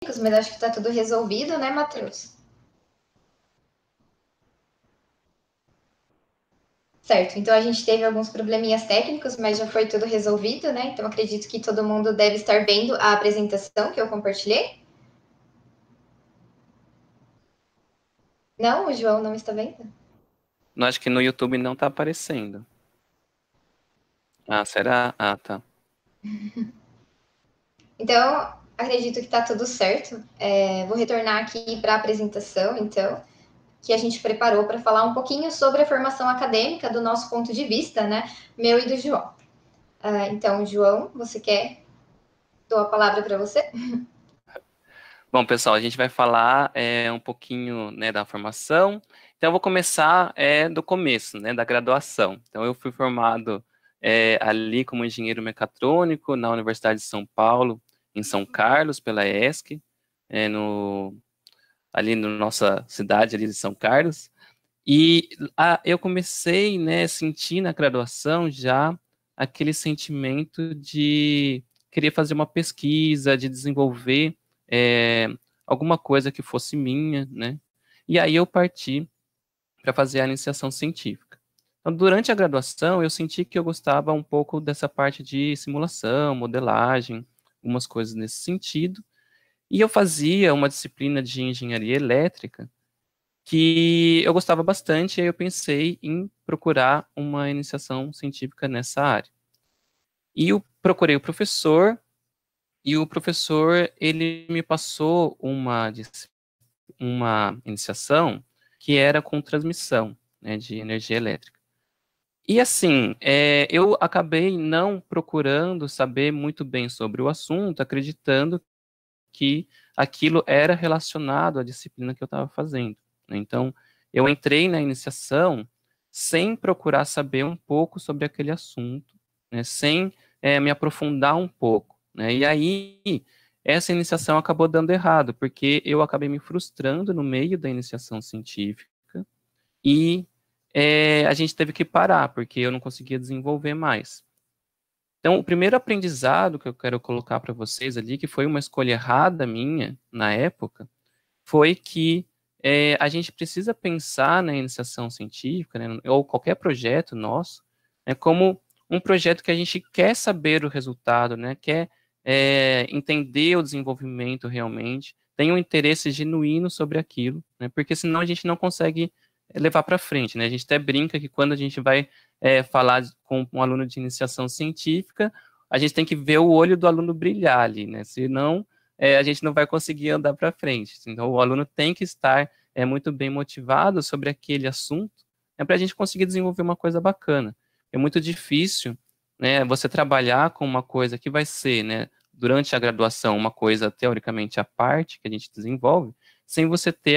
mas acho que está tudo resolvido, né, Matheus? Certo, então a gente teve alguns probleminhas técnicos, mas já foi tudo resolvido, né? Então acredito que todo mundo deve estar vendo a apresentação que eu compartilhei. Não, o João não está vendo? Não, acho que no YouTube não tá aparecendo. Ah, será? Ah, tá. Então, acredito que está tudo certo. Vou retornar aqui para a apresentação, então, que a gente preparou para falar um pouquinho sobre a formação acadêmica do nosso ponto de vista, né? Meu e do João. Então, João, você quer? Dou a palavra para você. Bom, pessoal, a gente vai falar um pouquinho, né, da formação. Então, eu vou começar do começo, né, da graduação. Então, eu fui formado ali como engenheiro mecatrônico na Universidade de São Paulo, em São Carlos, pela ESC, ali na nossa cidade ali de São Carlos. E eu comecei, né, a sentir na graduação já aquele sentimento de querer fazer uma pesquisa, de desenvolver é, alguma coisa que fosse minha, né? E aí eu parti para fazer a iniciação científica. Então, durante a graduação, eu senti que eu gostava um pouco dessa parte de simulação, modelagem, algumas coisas nesse sentido. E eu fazia uma disciplina de engenharia elétrica que eu gostava bastante, e aí eu pensei em procurar uma iniciação científica nessa área. E eu procurei o professor, e o professor, ele me passou uma iniciação que era com transmissão, né, de energia elétrica. E assim, eu acabei não procurando saber muito bem sobre o assunto, acreditando que aquilo era relacionado à disciplina que eu estava fazendo, né? Então, eu entrei na iniciação sem procurar saber um pouco sobre aquele assunto, né? Sem me aprofundar um pouco, né? E aí, essa iniciação acabou dando errado, porque eu acabei me frustrando no meio da iniciação científica e a gente teve que parar, porque eu não conseguia desenvolver mais. Então, o primeiro aprendizado que eu quero colocar para vocês ali, que foi uma escolha errada minha na época, foi que a gente precisa pensar na iniciação científica, né, ou qualquer projeto nosso, como um projeto que a gente quer saber o resultado, né, quer entender o desenvolvimento realmente, tem um interesse genuíno sobre aquilo, né, porque senão a gente não consegue levar para frente, né? A gente até brinca que quando a gente vai falar com um aluno de iniciação científica, a gente tem que ver o olho do aluno brilhar ali, né? Senão a gente não vai conseguir andar para frente. Então, o aluno tem que estar muito bem motivado sobre aquele assunto, para a gente conseguir desenvolver uma coisa bacana. É muito difícil, né, você trabalhar com uma coisa que vai ser, né, durante a graduação, uma coisa teoricamente à parte que a gente desenvolve, sem você ter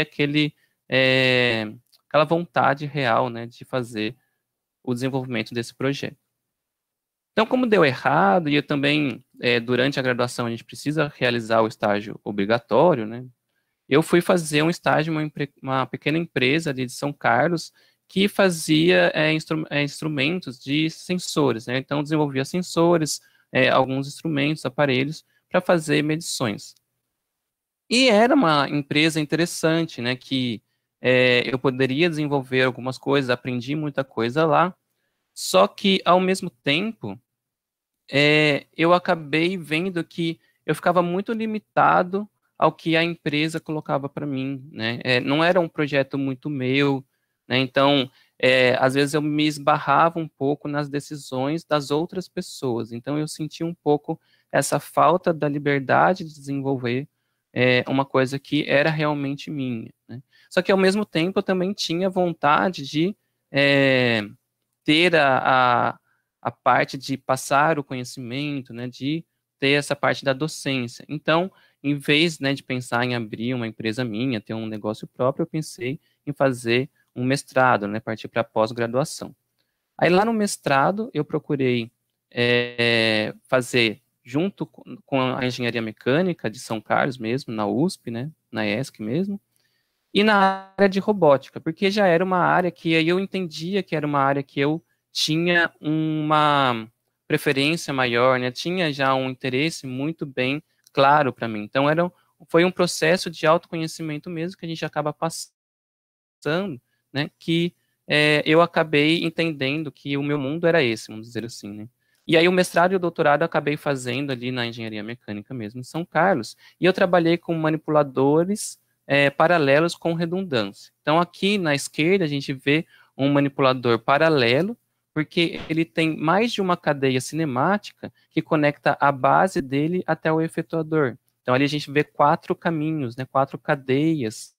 aquela vontade real, né, de fazer o desenvolvimento desse projeto. Então, como deu errado, e eu também, durante a graduação, a gente precisa realizar o estágio obrigatório, né? Eu fui fazer um estágio em uma pequena empresa ali de São Carlos que fazia instrumentos de sensores, né? Então, desenvolvia sensores, alguns instrumentos, aparelhos, para fazer medições. E era uma empresa interessante, né? Que eu poderia desenvolver algumas coisas, aprendi muita coisa lá, só que, ao mesmo tempo, eu acabei vendo que eu ficava muito limitado ao que a empresa colocava para mim, né? Não era um projeto muito meu, né? Então, às vezes eu me esbarrava um pouco nas decisões das outras pessoas. Então, eu sentia um pouco essa falta da liberdade de desenvolver uma coisa que era realmente minha, né? Só que, ao mesmo tempo, eu também tinha vontade de ter a parte de passar o conhecimento, né, de ter essa parte da docência. Então, em vez, né, de pensar em abrir uma empresa minha, ter um negócio próprio, eu pensei em fazer um mestrado, né, partir para pós-graduação. Aí lá no mestrado eu procurei fazer junto com a engenharia mecânica de São Carlos mesmo, na USP, né, na ESC mesmo, e na área de robótica, porque já era uma área que aí eu entendia que era uma área que eu tinha uma preferência maior, né? Tinha já um interesse muito bem claro para mim. Então era foi um processo de autoconhecimento mesmo, que a gente acaba passando, né, que eu acabei entendendo que o meu mundo era esse, vamos dizer assim, né. E aí o mestrado e o doutorado eu acabei fazendo ali na engenharia mecânica mesmo, em São Carlos, e eu trabalhei com manipuladores paralelos com redundância. Então aqui na esquerda a gente vê um manipulador paralelo, porque ele tem mais de uma cadeia cinemática que conecta a base dele até o efetuador. Então ali a gente vê 4 caminhos, né, 4 cadeias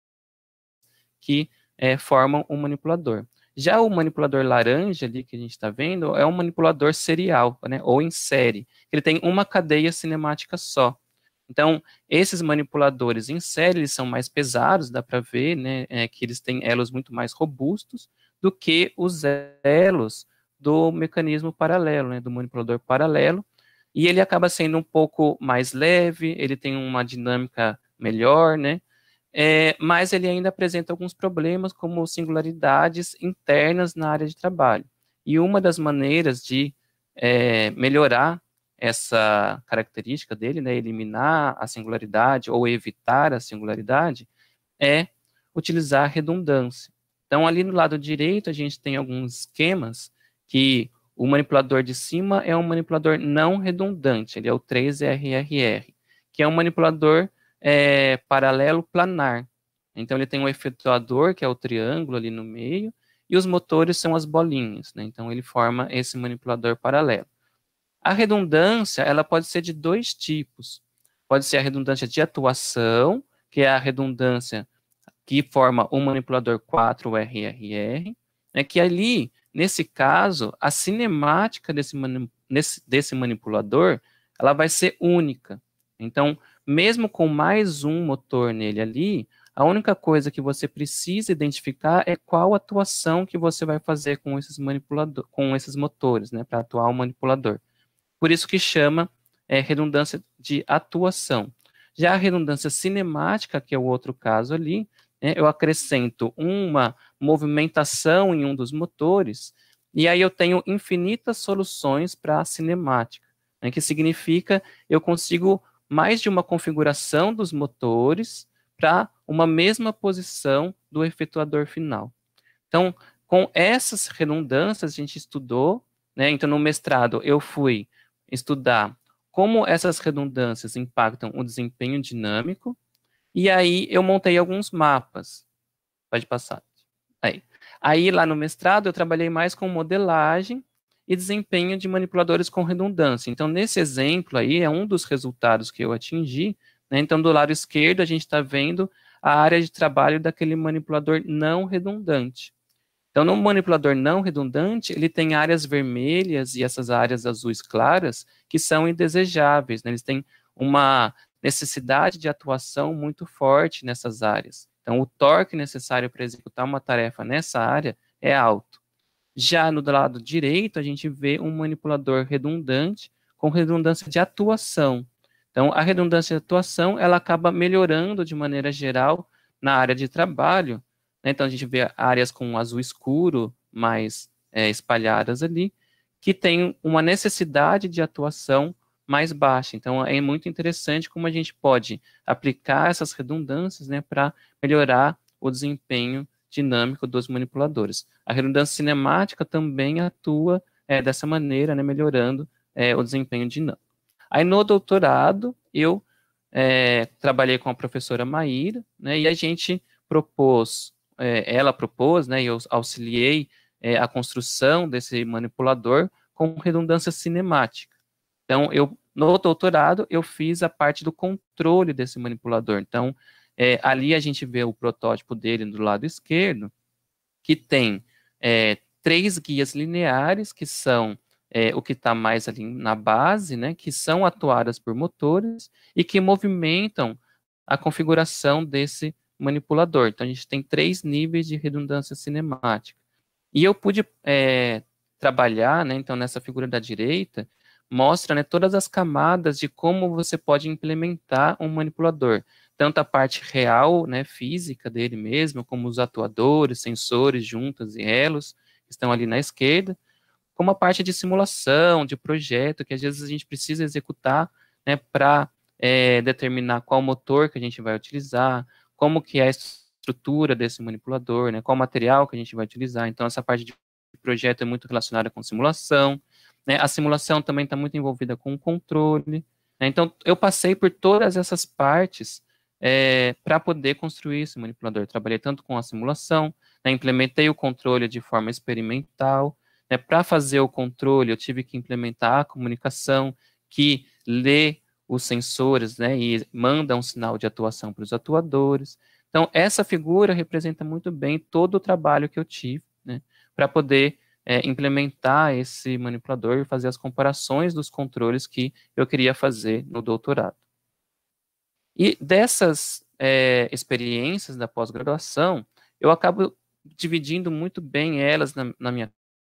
que formam um manipulador. Já o manipulador laranja ali que a gente está vendo é um manipulador serial, né, ou em série. Ele tem uma cadeia cinemática só. Então, esses manipuladores em série, eles são mais pesados, dá para ver, né, que eles têm elos muito mais robustos do que os elos do mecanismo paralelo, né, do manipulador paralelo, e ele acaba sendo um pouco mais leve, ele tem uma dinâmica melhor, né, mas ele ainda apresenta alguns problemas, como singularidades internas na área de trabalho. E uma das maneiras de melhorar essa característica dele, né, eliminar a singularidade ou evitar a singularidade, é utilizar a redundância. Então, ali no lado direito, a gente tem alguns esquemas que o manipulador de cima é um manipulador não redundante, ele é o 3RRR, que é um manipulador paralelo planar. Então, ele tem um efetuador, que é o triângulo ali no meio, e os motores são as bolinhas, né? Então, ele forma esse manipulador paralelo. A redundância, ela pode ser de 2 tipos. Pode ser a redundância de atuação, que é a redundância que forma o manipulador 4RRR, né, que ali, nesse caso, a cinemática desse manipulador, ela vai ser única. Então, mesmo com mais um motor nele ali, a única coisa que você precisa identificar é qual atuação que você vai fazer com esses motores, né, para atuar o manipulador. Por isso que chama redundância de atuação. Já a redundância cinemática, que é o outro caso ali, eu acrescento uma movimentação em um dos motores, e aí eu tenho infinitas soluções para a cinemática, né, que significa eu consigo mais de uma configuração dos motores para uma mesma posição do efetuador final. Então, com essas redundâncias, a gente estudou, né, então no mestrado eu fui estudar como essas redundâncias impactam o desempenho dinâmico, e aí eu montei alguns mapas. Pode passar. Aí lá no mestrado eu trabalhei mais com modelagem e desempenho de manipuladores com redundância. Então nesse exemplo aí é um dos resultados que eu atingi, né? Então do lado esquerdo a gente está vendo a área de trabalho daquele manipulador não redundante. Então, no manipulador não redundante, ele tem áreas vermelhas e essas áreas azuis claras que são indesejáveis, né? Eles têm uma necessidade de atuação muito forte nessas áreas. Então, o torque necessário para executar uma tarefa nessa área é alto. Já no lado direito, a gente vê um manipulador redundante com redundância de atuação. Então, a redundância de atuação, ela acaba melhorando de maneira geral na área de trabalho, né? Então, a gente vê áreas com azul escuro mais espalhadas ali, que tem uma necessidade de atuação mais baixa. Então, é muito interessante como a gente pode aplicar essas redundâncias, né, para melhorar o desempenho dinâmico dos manipuladores. A redundância cinemática também atua dessa maneira, né, melhorando o desempenho dinâmico. Aí, no doutorado, eu trabalhei com a professora Maíra, né, e a gente propôs, ela propôs, né, e eu auxiliei a construção desse manipulador com redundância cinemática. Então, no doutorado, eu fiz a parte do controle desse manipulador. Então, ali a gente vê o protótipo dele do lado esquerdo, que tem 3 guias lineares, que são o que está mais ali na base, né, que são atuadas por motores e que movimentam a configuração desse manipulador. Então, a gente tem 3 níveis de redundância cinemática. E eu pude trabalhar, né, então, nessa figura da direita, mostra, né, todas as camadas de como você pode implementar um manipulador. Tanto a parte real, né, física dele mesmo, como os atuadores, sensores, juntas e elos, que estão ali na esquerda, como a parte de simulação, de projeto, que às vezes a gente precisa executar, né, para determinar qual motor que a gente vai utilizar, como que é a estrutura desse manipulador, né, qual material que a gente vai utilizar. Então, essa parte de projeto é muito relacionada com simulação, né, a simulação também está muito envolvida com o controle, né, então, eu passei por todas essas partes para poder construir esse manipulador. Trabalhei tanto com a simulação, né, implementei o controle de forma experimental, né, para fazer o controle, eu tive que implementar a comunicação que lê os sensores, né, e manda um sinal de atuação para os atuadores. Então, essa figura representa muito bem todo o trabalho que eu tive, né, para poder implementar esse manipulador e fazer as comparações dos controles que eu queria fazer no doutorado. E dessas experiências da pós-graduação, eu acabo dividindo muito bem elas na minha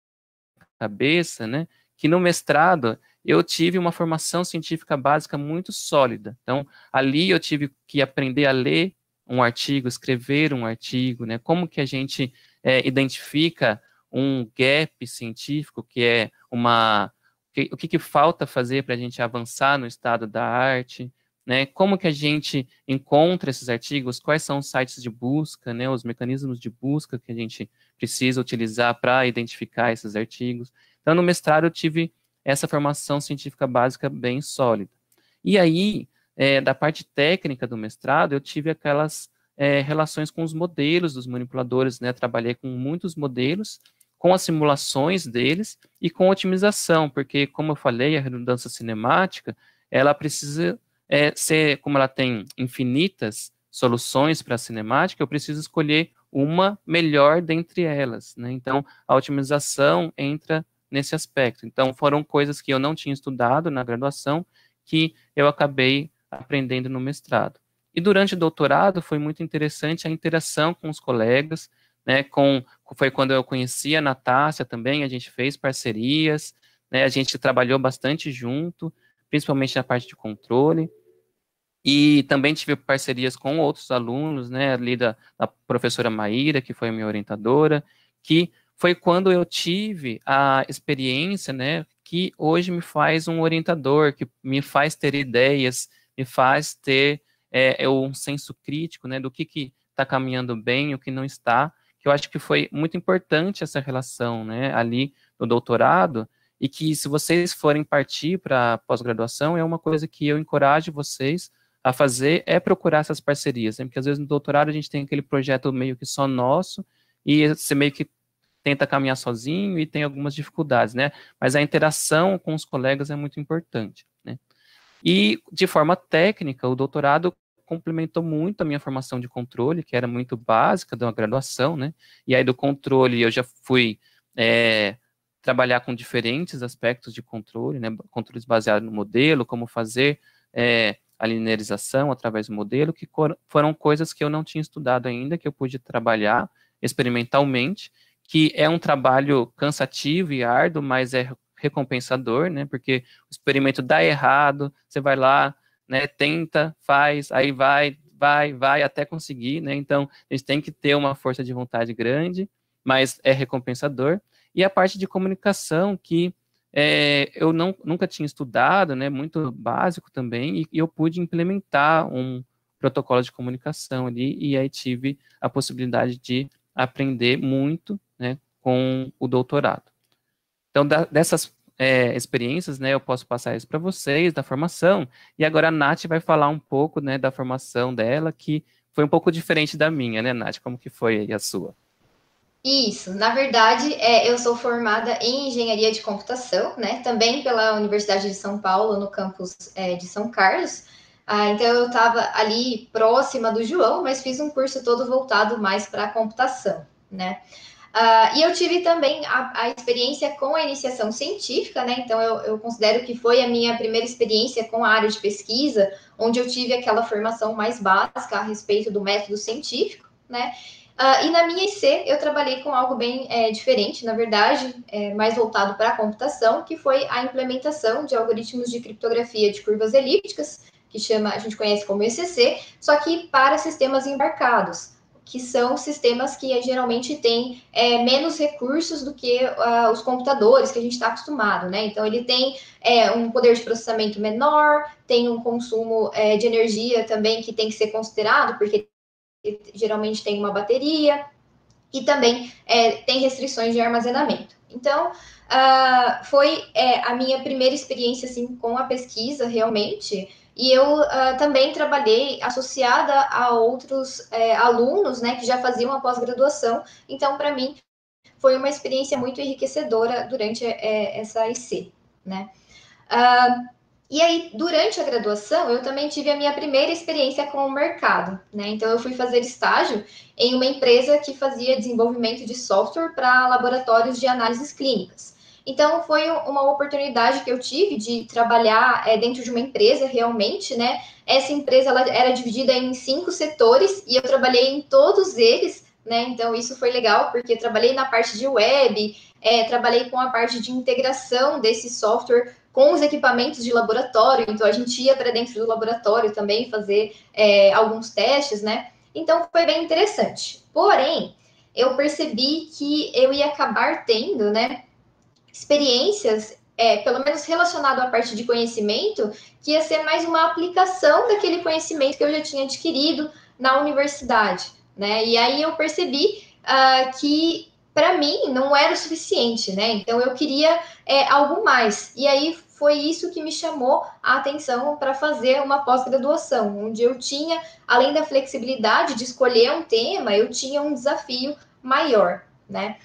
cabeça, né, que no mestrado eu tive uma formação científica básica muito sólida. Então, ali eu tive que aprender a ler um artigo, escrever um artigo, né, como que a gente identifica um gap científico, que é o que falta fazer para a gente avançar no estado da arte, né, como que a gente encontra esses artigos, quais são os sites de busca, né, os mecanismos de busca que a gente precisa utilizar para identificar esses artigos. Então, no mestrado, eu tive essa formação científica básica bem sólida. E aí, da parte técnica do mestrado, eu tive aquelas relações com os modelos dos manipuladores, né, trabalhei com muitos modelos, com as simulações deles e com otimização, porque, como eu falei, a redundância cinemática, ela precisa ser, como ela tem infinitas soluções para a cinemática, eu preciso escolher uma melhor dentre elas, né? Então, a otimização entra nesse aspecto. Então, foram coisas que eu não tinha estudado na graduação, que eu acabei aprendendo no mestrado. E durante o doutorado, foi muito interessante a interação com os colegas, né? Foi quando eu conheci a Natácia também, a gente fez parcerias, né? A gente trabalhou bastante junto, principalmente na parte de controle. E também tive parcerias com outros alunos, né, ali da professora Maíra, que foi a minha orientadora, que foi quando eu tive a experiência, né, que hoje me faz um orientador, que me faz ter ideias, me faz ter um senso crítico, né, do que está caminhando bem, o que não está, que eu acho que foi muito importante essa relação, né, ali no doutorado, e que se vocês forem partir para pós-graduação, é uma coisa que eu encorajo vocês a fazer é procurar essas parcerias, né? Porque às vezes no doutorado a gente tem aquele projeto meio que só nosso e você meio que tenta caminhar sozinho e tem algumas dificuldades, né? Mas a interação com os colegas é muito importante, né? E de forma técnica, o doutorado complementou muito a minha formação de controle, que era muito básica da graduação, né? E aí do controle eu já fui trabalhar com diferentes aspectos de controle, né? Controles baseados no modelo, como fazer a linearização através do modelo, que foram coisas que eu não tinha estudado ainda, que eu pude trabalhar experimentalmente, que é um trabalho cansativo e árduo, mas é recompensador, né, porque o experimento dá errado, você vai lá, né, tenta, faz, aí vai até conseguir, né, então a gente tem que ter uma força de vontade grande, mas é recompensador. E a parte de comunicação, que eu nunca tinha estudado, né, muito básico também, e eu pude implementar um protocolo de comunicação ali, e aí tive a possibilidade de aprender muito, né, com o doutorado. Então, dessas experiências, né, eu posso passar isso para vocês, da formação, e agora a Nath vai falar um pouco, né, da formação dela, que foi um pouco diferente da minha, né, Nath? Como que foi aí a sua? Isso, na verdade, eu sou formada em engenharia de computação, né? Também pela Universidade de São Paulo, no campus de São Carlos. Então eu estava ali próxima do João, mas fiz um curso todo voltado mais para a computação, né? E eu tive também a experiência com a iniciação científica, né? Então eu considero que foi a minha primeira experiência com a área de pesquisa, onde eu tive aquela formação mais básica a respeito do método científico, né? E na minha IC eu trabalhei com algo bem diferente, na verdade, mais voltado para a computação, que foi a implementação de algoritmos de criptografia de curvas elípticas, que a gente conhece como ECC, só que para sistemas embarcados. que são sistemas que geralmente têm menos recursos do que os computadores que a gente está acostumado, né? Então, ele tem um poder de processamento menor, tem um consumo de energia também que tem que ser considerado, porque geralmente tem uma bateria, e também tem restrições de armazenamento. Então, foi a minha primeira experiência assim, com a pesquisa, realmente, e eu também trabalhei associada a outros alunos, né, que já faziam a pós-graduação. Então, para mim, foi uma experiência muito enriquecedora durante essa IC, né? E aí, durante a graduação, eu também tive a minha primeira experiência com o mercado, né? Então, eu fui fazer estágio em uma empresa que fazia desenvolvimento de software para laboratórios de análises clínicas. Então, foi uma oportunidade que eu tive de trabalhar dentro de uma empresa, realmente, né? Essa empresa ela era dividida em 5 setores e eu trabalhei em todos eles, né? Então, isso foi legal, porque eu trabalhei na parte de web, trabalhei com a parte de integração desse software com os equipamentos de laboratório, então a gente ia para dentro do laboratório também fazer alguns testes, né? Então foi bem interessante. Porém, eu percebi que eu ia acabar tendo, né, experiências, pelo menos relacionado à parte de conhecimento, que ia ser mais uma aplicação daquele conhecimento que eu já tinha adquirido na universidade, né? E aí eu percebi que para mim não era o suficiente, né? Então eu queria algo mais. E aí foi isso que me chamou a atenção para fazer uma pós-graduação, onde eu tinha, além da flexibilidade de escolher um tema, eu tinha um desafio maior, né?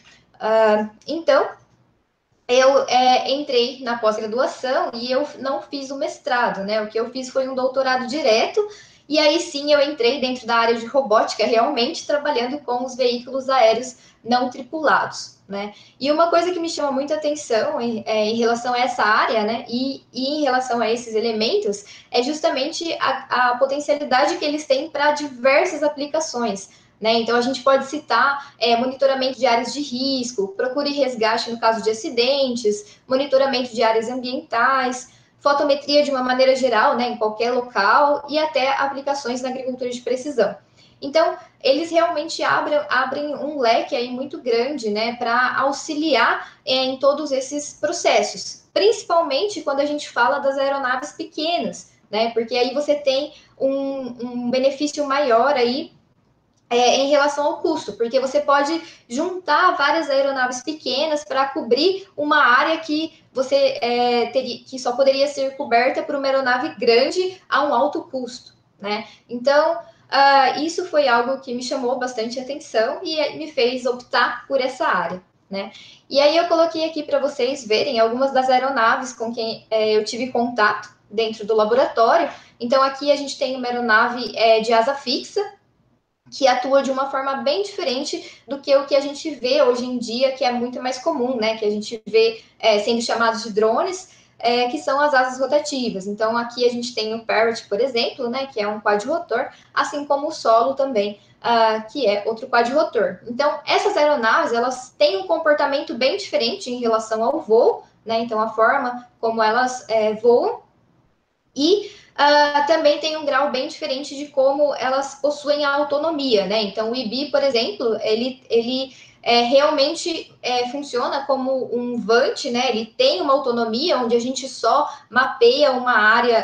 Então, eu entrei na pós-graduação e eu não fiz o mestrado, né? O que eu fiz foi um doutorado direto, e aí sim eu entrei dentro da área de robótica, realmente trabalhando com os veículos aéreos não tripulados, né? E uma coisa que me chama muita atenção em relação a essa área, né? E em relação a esses elementos, é justamente a potencialidade que eles têm para diversas aplicações. Né? Então, a gente pode citar monitoramento de áreas de risco, procura e resgate no caso de acidentes, monitoramento de áreas ambientais, fotometria de uma maneira geral, né, em qualquer local, e até aplicações na agricultura de precisão. Então, eles realmente abrem um leque aí muito grande, né, para auxiliar em todos esses processos, principalmente quando a gente fala das aeronaves pequenas, né, porque aí você tem um benefício maior aí em relação ao custo, porque você pode juntar várias aeronaves pequenas para cobrir uma área que você que só poderia ser coberta por uma aeronave grande a um alto custo, né? Então, isso foi algo que me chamou bastante atenção e me fez optar por essa área, né? E aí eu coloquei aqui para vocês verem algumas das aeronaves com quem eu tive contato dentro do laboratório. Então, aqui a gente tem uma aeronave de asa fixa, que atua de uma forma bem diferente do que o que a gente vê hoje em dia, que é muito mais comum, né? Que a gente vê sendo chamados de drones, que são as asas rotativas. Então, aqui a gente tem o Parrot, por exemplo, né? Que é um quadrotor, assim como o Solo também, que é outro quadrotor. Então, essas aeronaves, elas têm um comportamento bem diferente em relação ao voo, né? Então, a forma como elas voam, e também tem um grau bem diferente de como elas possuem a autonomia, né? Então, o IBI, por exemplo, ele realmente funciona como um VANT, né? Ele tem uma autonomia onde a gente só mapeia uma área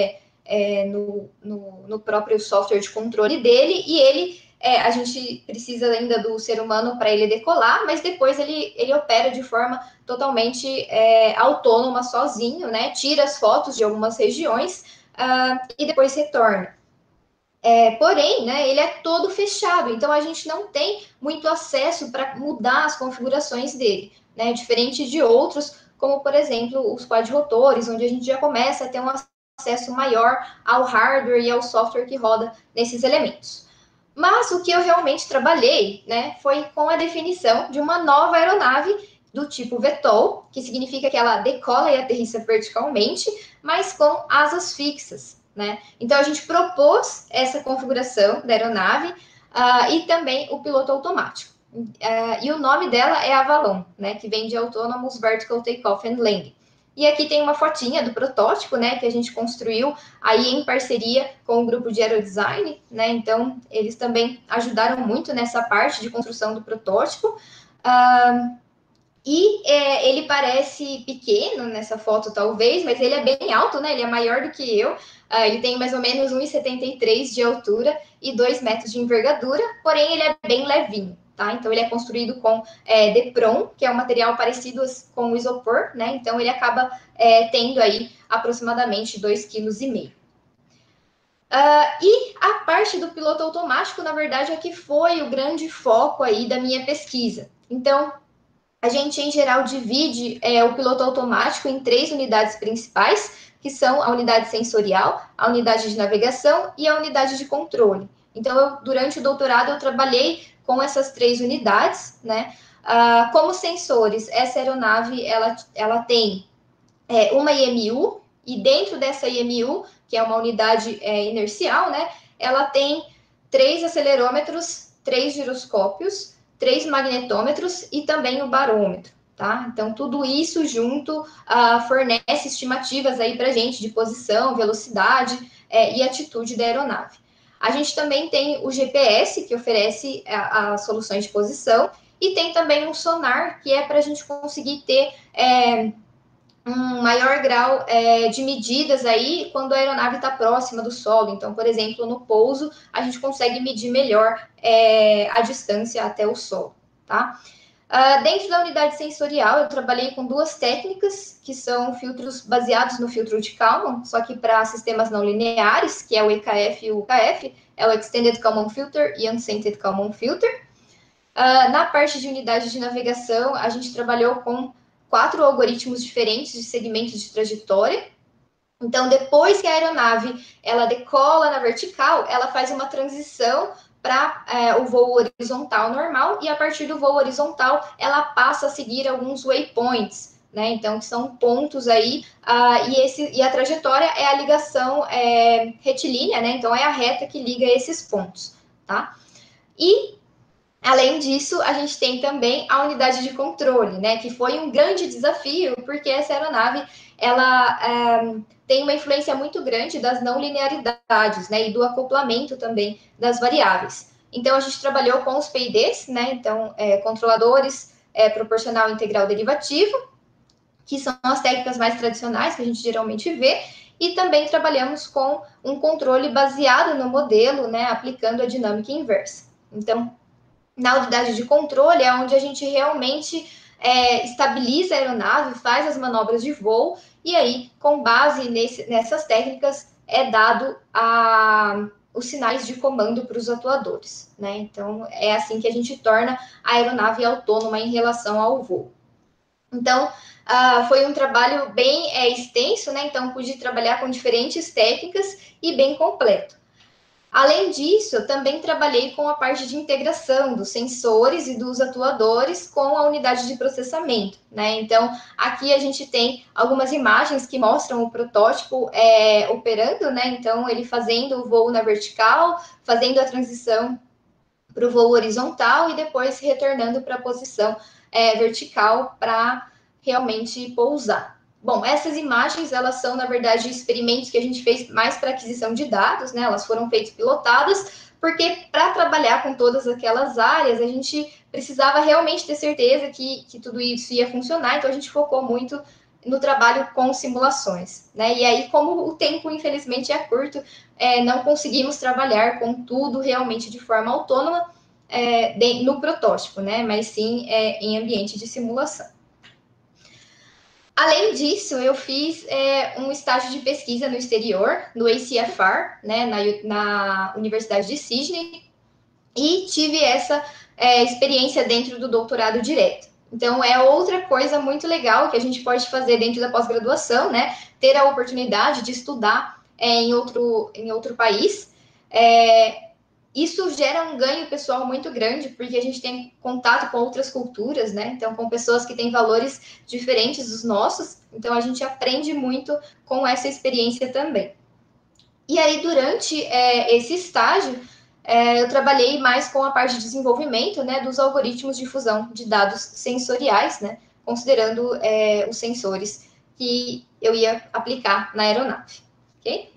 no próprio software de controle dele, e ele a gente precisa ainda do ser humano para ele decolar, mas depois ele opera de forma totalmente autônoma, sozinho, né? Tira as fotos de algumas regiões e depois retorna. Porém, né, ele é todo fechado, então a gente não tem muito acesso para mudar as configurações dele, né? Diferente de outros, como por exemplo os quadrotores, onde a gente já começa a ter um acesso maior ao hardware e ao software que roda nesses elementos. Mas o que eu realmente trabalhei, né, foi com a definição de uma nova aeronave do tipo VTOL, que significa que ela decola e aterrissa verticalmente, mas com asas fixas, né? Então a gente propôs essa configuração da aeronave e também o piloto automático. E o nome dela é Avalon, né, que vem de Autonomous Vertical Takeoff and Landing. E aqui tem uma fotinha do protótipo, né, que a gente construiu aí em parceria com o grupo de aerodesign, né, então eles também ajudaram muito nessa parte de construção do protótipo. Ele parece pequeno nessa foto, talvez, mas ele é bem alto, né? Ele é maior do que eu. Ele tem mais ou menos 1,73 de altura e 2 metros de envergadura, porém ele é bem levinho, tá? Então ele é construído com Depron, que é um material parecido com o isopor, né? Então ele acaba tendo aí aproximadamente 2,5 kg. E a parte do piloto automático, na verdade, é que foi o grande foco aí da minha pesquisa. Então, a gente, em geral, divide o piloto automático em 3 unidades principais, que são a unidade sensorial, a unidade de navegação e a unidade de controle. Então, durante o doutorado, eu trabalhei com essas 3 unidades, né? Como sensores, essa aeronave, ela tem uma IMU, e dentro dessa IMU, que é uma unidade inercial, né? Ela tem 3 acelerômetros, 3 giroscópios, 3 magnetômetros e também o barômetro, tá? Então, tudo isso junto fornece estimativas aí para a gente de posição, velocidade e atitude da aeronave. A gente também tem o GPS, que oferece as soluções de posição, e tem também um sonar, que é para a gente conseguir ter um maior grau de medidas aí quando a aeronave está próxima do solo. Então, por exemplo, no pouso, a gente consegue medir melhor a distância até o solo, tá? Dentro da unidade sensorial, eu trabalhei com 2 técnicas, que são filtros baseados no filtro de Kalman, só que para sistemas não lineares, que é o EKF e o UKF, é o Extended Kalman Filter e Uncentered Kalman Filter. Na parte de unidade de navegação, a gente trabalhou com 4 algoritmos diferentes de segmentos de trajetória. Então, depois que a aeronave ela decola na vertical, ela faz uma transição para o voo horizontal normal, e a partir do voo horizontal, ela passa a seguir alguns waypoints, né? Então, que são pontos aí, e a trajetória é a ligação retilínea, né? Então, é a reta que liga esses pontos, tá? E além disso, a gente tem também a unidade de controle, né, que foi um grande desafio, porque essa aeronave, ela tem uma influência muito grande das não linearidades, né, e do acoplamento também das variáveis. Então, a gente trabalhou com os PIDs, né, então, controladores proporcional integral derivativo, que são as técnicas mais tradicionais que a gente geralmente vê, e também trabalhamos com um controle baseado no modelo, né, aplicando a dinâmica inversa. Então, na unidade de controle é onde a gente realmente estabiliza a aeronave, faz as manobras de voo, e aí, com base nessas técnicas, é dado os sinais de comando para os atuadores, né? Então, é assim que a gente torna a aeronave autônoma em relação ao voo. Então, foi um trabalho bem extenso, né? Então, pude trabalhar com diferentes técnicas e bem completo. Além disso, eu também trabalhei com a parte de integração dos sensores e dos atuadores com a unidade de processamento, né? Então, aqui a gente tem algumas imagens que mostram o protótipo operando, né? Então, ele fazendo o voo na vertical, fazendo a transição para o voo horizontal e depois retornando para a posição vertical para realmente pousar. Bom, essas imagens, elas são, na verdade, experimentos que a gente fez mais para aquisição de dados, né? Elas foram feitas pilotadas, porque para trabalhar com todas aquelas áreas, a gente precisava realmente ter certeza que tudo isso ia funcionar, então a gente focou muito no trabalho com simulações, né? E aí, como o tempo, infelizmente, é curto, não conseguimos trabalhar com tudo realmente de forma autônoma no protótipo, né? Mas sim em ambiente de simulação. Além disso, eu fiz um estágio de pesquisa no exterior, no ACFR, né, na Universidade de Sydney, e tive essa experiência dentro do doutorado direto. Então, é outra coisa muito legal que a gente pode fazer dentro da pós-graduação, né, ter a oportunidade de estudar em outro país. Isso gera um ganho pessoal muito grande, porque a gente tem contato com outras culturas, né? Então, com pessoas que têm valores diferentes dos nossos. Então, a gente aprende muito com essa experiência também. E aí, durante esse estágio, eu trabalhei mais com a parte de desenvolvimento, né, dos algoritmos de fusão de dados sensoriais, né? Considerando os sensores que eu ia aplicar na aeronave, ok?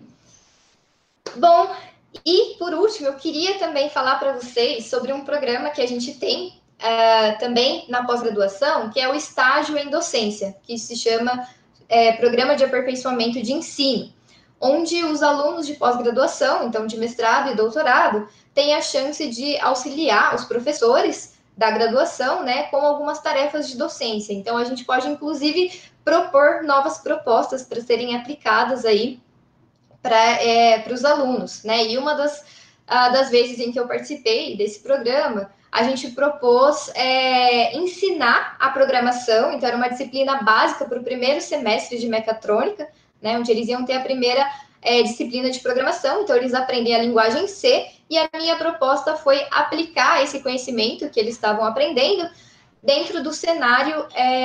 Bom, e por último, eu queria também falar para vocês sobre um programa que a gente tem também na pós-graduação, que é o estágio em docência, que se chama Programa de Aperfeiçoamento de Ensino, onde os alunos de pós-graduação, então de mestrado e doutorado, têm a chance de auxiliar os professores da graduação, né, com algumas tarefas de docência. Então, a gente pode, inclusive, propor novas propostas para serem aplicadas aí para os alunos, né? E uma das vezes em que eu participei desse programa, a gente propôs ensinar a programação, então era uma disciplina básica para o primeiro semestre de mecatrônica, né? Onde eles iam ter a primeira disciplina de programação, então eles aprendem a linguagem C, e a minha proposta foi aplicar esse conhecimento que eles estavam aprendendo dentro do cenário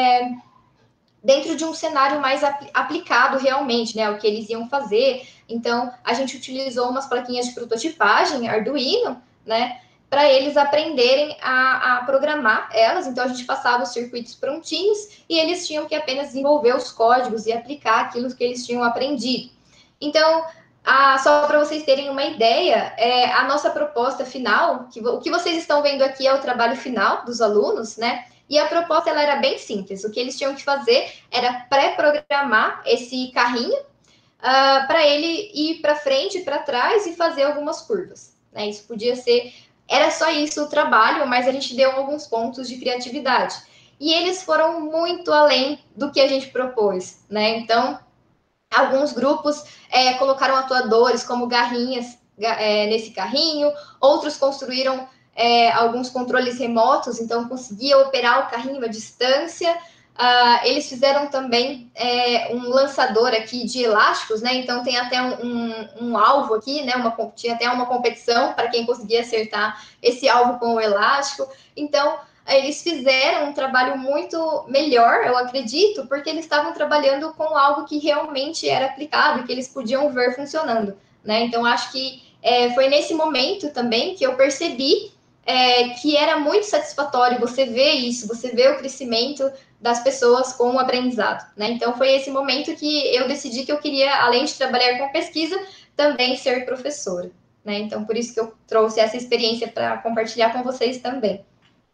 dentro de um cenário mais aplicado realmente, né, o que eles iam fazer. Então, a gente utilizou umas plaquinhas de prototipagem, Arduino, né, para eles aprenderem a programar elas. Então, a gente passava os circuitos prontinhos e eles tinham que apenas desenvolver os códigos e aplicar aquilo que eles tinham aprendido. Então, só para vocês terem uma ideia, a nossa proposta final, o que vocês estão vendo aqui é o trabalho final dos alunos, né? E a proposta ela era bem simples. O que eles tinham que fazer era pré-programar esse carrinho para ele ir para frente e para trás e fazer algumas curvas. Né? Isso podia ser. Era só isso o trabalho, mas a gente deu alguns pontos de criatividade. E eles foram muito além do que a gente propôs. Né? Então, alguns grupos colocaram atuadores como garrinhas nesse carrinho, outros construíram alguns controles remotos, então conseguia operar o carrinho à distância. Eles fizeram também um lançador aqui de elásticos, né? Então tem até um alvo aqui, né? Tinha até uma competição para quem conseguia acertar esse alvo com o elástico. Então eles fizeram um trabalho muito melhor, eu acredito, porque eles estavam trabalhando com algo que realmente era aplicado e que eles podiam ver funcionando, né? Então acho que foi nesse momento também que eu percebi que era muito satisfatório você ver isso, você ver o crescimento das pessoas com o aprendizado, né? Então foi esse momento que eu decidi que eu queria, além de trabalhar com pesquisa, também ser professora, né? Então por isso que eu trouxe essa experiência para compartilhar com vocês também.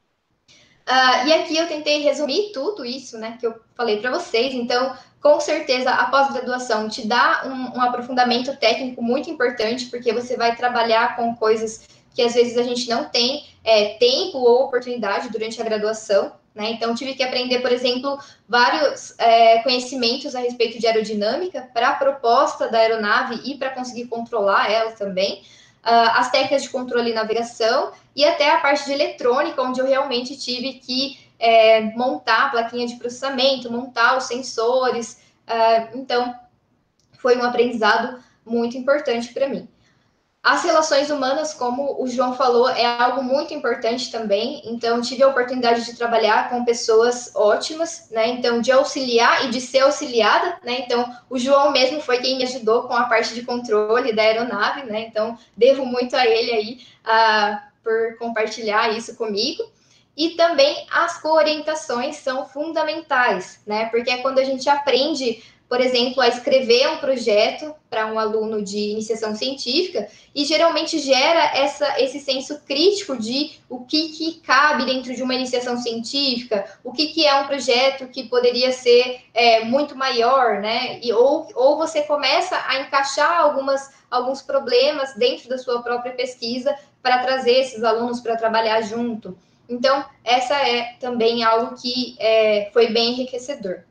E aqui eu tentei resumir tudo isso, né, que eu falei para vocês. Então, com certeza, a pós-graduação te dá um aprofundamento técnico muito importante, porque você vai trabalhar com coisas que às vezes a gente não tem tempo ou oportunidade durante a graduação, né? Então, tive que aprender, por exemplo, vários conhecimentos a respeito de aerodinâmica para a proposta da aeronave e para conseguir controlar ela também. As técnicas de controle e navegação e até a parte de eletrônica, onde eu realmente tive que montar a plaquinha de processamento, montar os sensores. Então, foi um aprendizado muito importante para mim. As relações humanas, como o João falou, é algo muito importante também. Então, tive a oportunidade de trabalhar com pessoas ótimas, né? Então, de auxiliar e de ser auxiliada, né? Então, o João mesmo foi quem me ajudou com a parte de controle da aeronave, né? Então, devo muito a ele aí por compartilhar isso comigo. E também as coorientações são fundamentais, né? Porque é quando a gente aprende, por exemplo, a escrever um projeto para um aluno de iniciação científica e geralmente gera esse senso crítico de o que cabe dentro de uma iniciação científica, o que é um projeto que poderia ser muito maior, né? Ou você começa a encaixar alguns problemas dentro da sua própria pesquisa para trazer esses alunos para trabalhar junto. Então, essa é também algo que foi bem enriquecedor.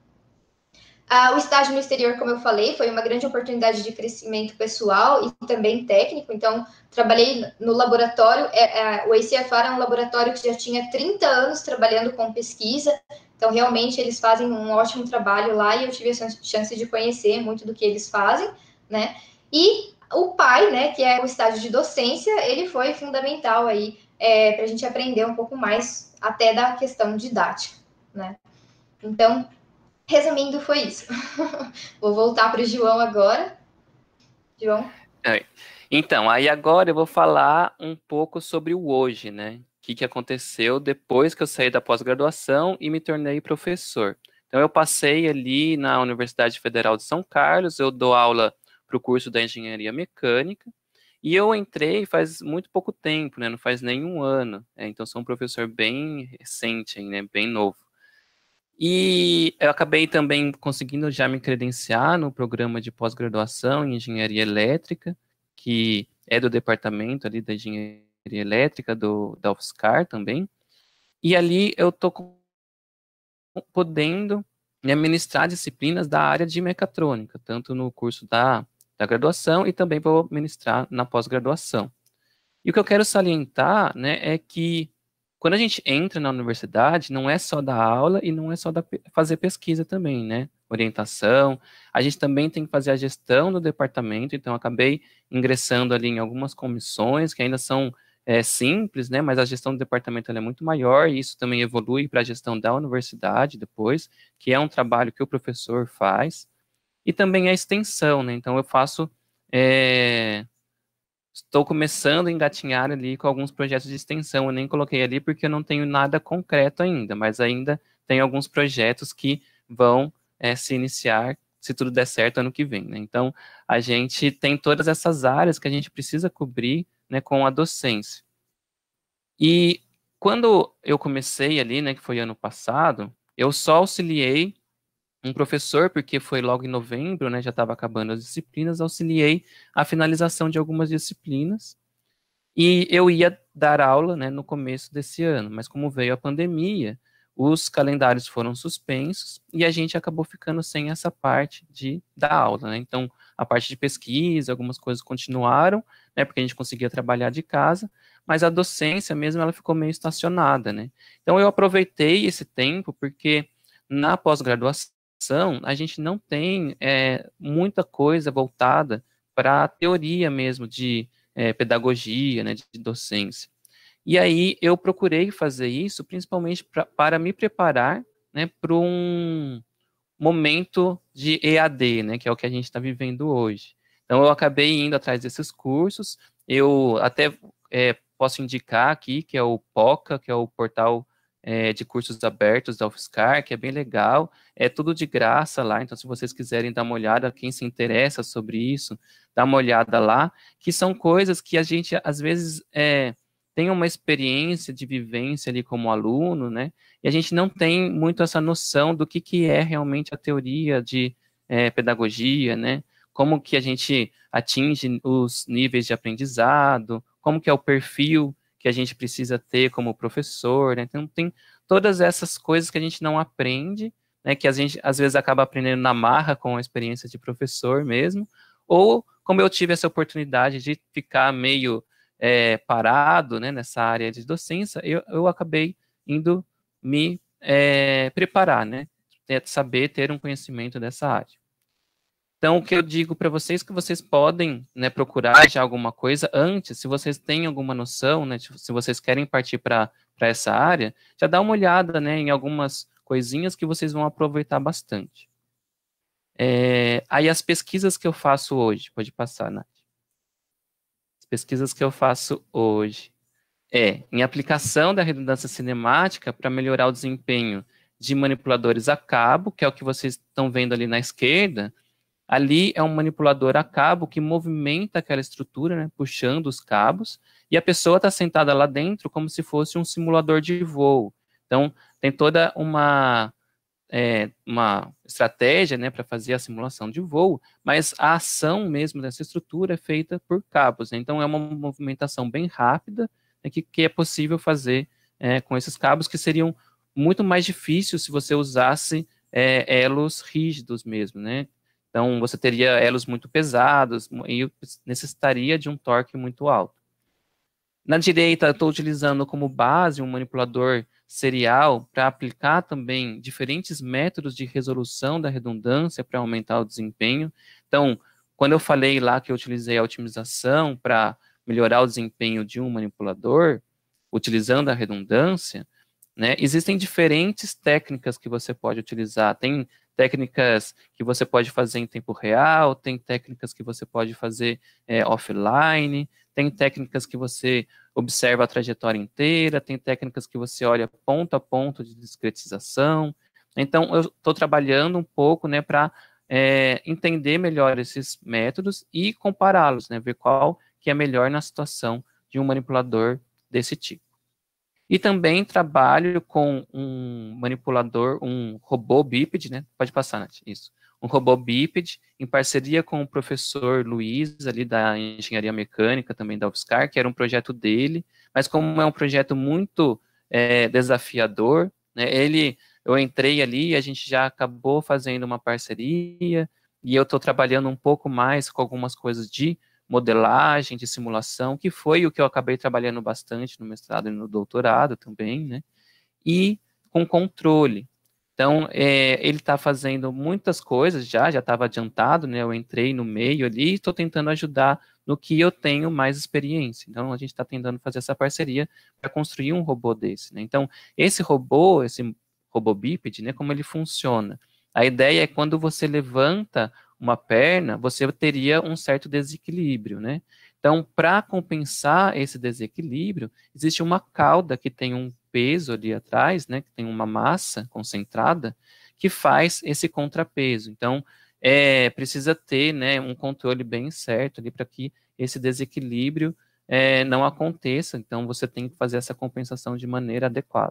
O estágio no exterior, como eu falei, foi uma grande oportunidade de crescimento pessoal e também técnico. Então, trabalhei no laboratório. O ACFR é um laboratório que já tinha 30 anos trabalhando com pesquisa. Então, realmente, eles fazem um ótimo trabalho lá e eu tive a chance de conhecer muito do que eles fazem, né? E o PAI, né, que é o estágio de docência, ele foi fundamental aí para a gente aprender um pouco mais até da questão didática, né? Então, resumindo, foi isso. Vou voltar para o João agora. João? Então, aí agora eu vou falar um pouco sobre o hoje, né? O que aconteceu depois que eu saí da pós-graduação e me tornei professor. Então, eu passei ali na Universidade Federal de São Carlos, eu dou aula para o curso da Engenharia Mecânica, e eu entrei faz muito pouco tempo, né, não faz nem um ano, então sou um professor bem recente, né, bem novo. E eu acabei também conseguindo já me credenciar no programa de pós-graduação em Engenharia Elétrica, que é do departamento ali da Engenharia Elétrica da UFSCar também, e ali eu estou podendo, né, ministrar disciplinas da área de mecatrônica, tanto no curso da graduação e também vou ministrar na pós-graduação. E o que eu quero salientar, né, é que quando a gente entra na universidade, não é só dar aula e não é só fazer pesquisa também, né? Orientação. A gente também tem que fazer a gestão do departamento, então eu acabei ingressando ali em algumas comissões que ainda são simples, né? Mas a gestão do departamento ela é muito maior e isso também evolui para a gestão da universidade depois, que é um trabalho que o professor faz. E também a extensão, né? Então eu faço. Estou começando a engatinhar ali com alguns projetos de extensão. Eu nem coloquei ali porque eu não tenho nada concreto ainda, mas ainda tem alguns projetos que vão se iniciar, se tudo der certo, ano que vem, né? Então, a gente tem todas essas áreas que a gente precisa cobrir, né, com a docência. E quando eu comecei ali, né, que foi ano passado, eu só auxiliei um professor, porque foi logo em novembro, né, já estava acabando as disciplinas, auxiliei a finalização de algumas disciplinas, e eu ia dar aula, né, no começo desse ano, mas como veio a pandemia, os calendários foram suspensos e a gente acabou ficando sem essa parte de dar aula, né? Então, a parte de pesquisa, algumas coisas continuaram, né, porque a gente conseguia trabalhar de casa, mas a docência mesmo, ela ficou meio estacionada, né? Então, eu aproveitei esse tempo porque na pós-graduação a gente não tem muita coisa voltada para a teoria mesmo de pedagogia, né, de docência. E aí eu procurei fazer isso principalmente para me preparar, né, para um momento de EAD, né, que é o que a gente está vivendo hoje. Então eu acabei indo atrás desses cursos, eu até posso indicar aqui que é o POCA, que é o portal de cursos abertos da UFSCar, que é bem legal, é tudo de graça lá, então se vocês quiserem dar uma olhada, quem se interessa sobre isso, dá uma olhada lá, que são coisas que a gente, às vezes, tem uma experiência de vivência ali como aluno, né, e a gente não tem muito essa noção do que é realmente a teoria de pedagogia, né, como que a gente atinge os níveis de aprendizado, como que é o perfil que a gente precisa ter como professor, né? Então tem todas essas coisas que a gente não aprende, né, que a gente às vezes acaba aprendendo na marra com a experiência de professor mesmo, ou como eu tive essa oportunidade de ficar meio parado, né, nessa área de docência, eu acabei indo me preparar, né, saber ter um conhecimento dessa área. Então, o que eu digo para vocês é que vocês podem, né, procurar já alguma coisa antes, se vocês têm alguma noção, né, se vocês querem partir para essa área, já dá uma olhada, né, em algumas coisinhas que vocês vão aproveitar bastante. Aí as pesquisas que eu faço hoje, pode passar, Nath. As pesquisas que eu faço hoje em aplicação da redundância cinemática para melhorar o desempenho de manipuladores a cabo, que é o que vocês estão vendo ali na esquerda. Ali é um manipulador a cabo que movimenta aquela estrutura, né, puxando os cabos, e a pessoa está sentada lá dentro como se fosse um simulador de voo. Então, tem toda uma estratégia, né, para fazer a simulação de voo, mas a ação mesmo dessa estrutura é feita por cabos, né? Então, é uma movimentação bem rápida, né, que é possível fazer com esses cabos, que seriam muito mais difíceis se você usasse elos rígidos mesmo, né? Então, você teria elos muito pesados e necessitaria de um torque muito alto. Na direita, eu estou utilizando como base um manipulador serial para aplicar também diferentes métodos de resolução da redundância para aumentar o desempenho. Então, quando eu falei lá que eu utilizei a otimização para melhorar o desempenho de um manipulador, utilizando a redundância, né, existem diferentes técnicas que você pode utilizar. Tem técnicas que você pode fazer em tempo real, tem técnicas que você pode fazer offline, tem técnicas que você observa a trajetória inteira, tem técnicas que você olha ponto a ponto de discretização. Então, eu estou trabalhando um pouco, né, para entender melhor esses métodos e compará-los, né, ver qual que é melhor na situação de um manipulador desse tipo. E também trabalho com um manipulador, um robô bípede, né? Pode passar, Nath, isso. Um robô bípede, em parceria com o professor Luiz, ali da Engenharia Mecânica, também da UFSCar, que era um projeto dele, mas como é um projeto muito desafiador, né? Eu entrei ali e a gente já acabou fazendo uma parceria, e eu estou trabalhando um pouco mais com algumas coisas de modelagem, de simulação, que foi o que eu acabei trabalhando bastante no mestrado e no doutorado também, né? E com controle. Então, ele está fazendo muitas coisas já estava adiantado, né? Eu entrei no meio ali e estou tentando ajudar no que eu tenho mais experiência. Então, a gente está tentando fazer essa parceria para construir um robô desse, né? Então, esse robô bípede, né? Como ele funciona? A ideia é quando você levanta uma perna, você teria um certo desequilíbrio, né? Então, para compensar esse desequilíbrio, existe uma cauda que tem um peso ali atrás, né, que tem uma massa concentrada, que faz esse contrapeso. Então, precisa ter, né, um controle bem certo ali para que esse desequilíbrio não aconteça. Então, você tem que fazer essa compensação de maneira adequada.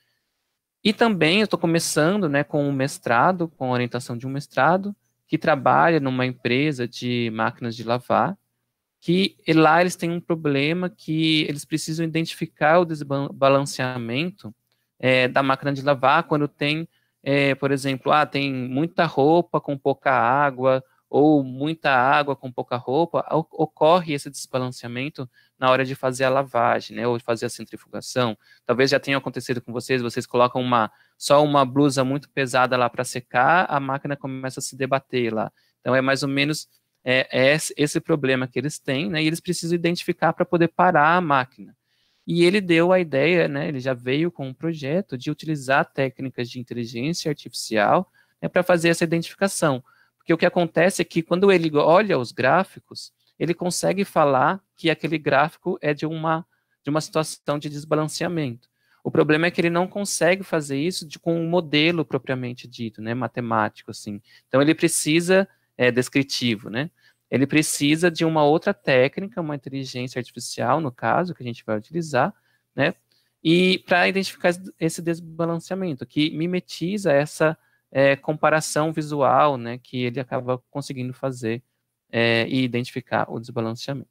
E também eu estou começando, né, com um mestrado, com a orientação de um mestrado, que trabalha numa empresa de máquinas de lavar, que lá eles têm um problema que eles precisam identificar o desbalanceamento da máquina de lavar quando tem, por exemplo, tem muita roupa com pouca água, ou muita água com pouca roupa, ocorre esse desbalanceamento na hora de fazer a lavagem, né, ou de fazer a centrifugação. Talvez já tenha acontecido com vocês colocam só uma blusa muito pesada lá para secar, a máquina começa a se debater lá. Então, é mais ou menos esse problema que eles têm, né, e eles precisam identificar para poder parar a máquina. E ele deu a ideia, né, ele já veio com um projeto de utilizar técnicas de inteligência artificial, né, para fazer essa identificação. Porque o que acontece é que quando ele olha os gráficos, ele consegue falar que aquele gráfico é de uma situação de desbalanceamento. O problema é que ele não consegue fazer isso com um modelo propriamente dito, né, matemático, assim. Então, ele precisa, descritivo, né? Ele precisa de uma outra técnica, uma inteligência artificial, no caso, que a gente vai utilizar, né? E para identificar esse desbalanceamento, que mimetiza essa comparação visual, né, que ele acaba conseguindo fazer e identificar o desbalanceamento.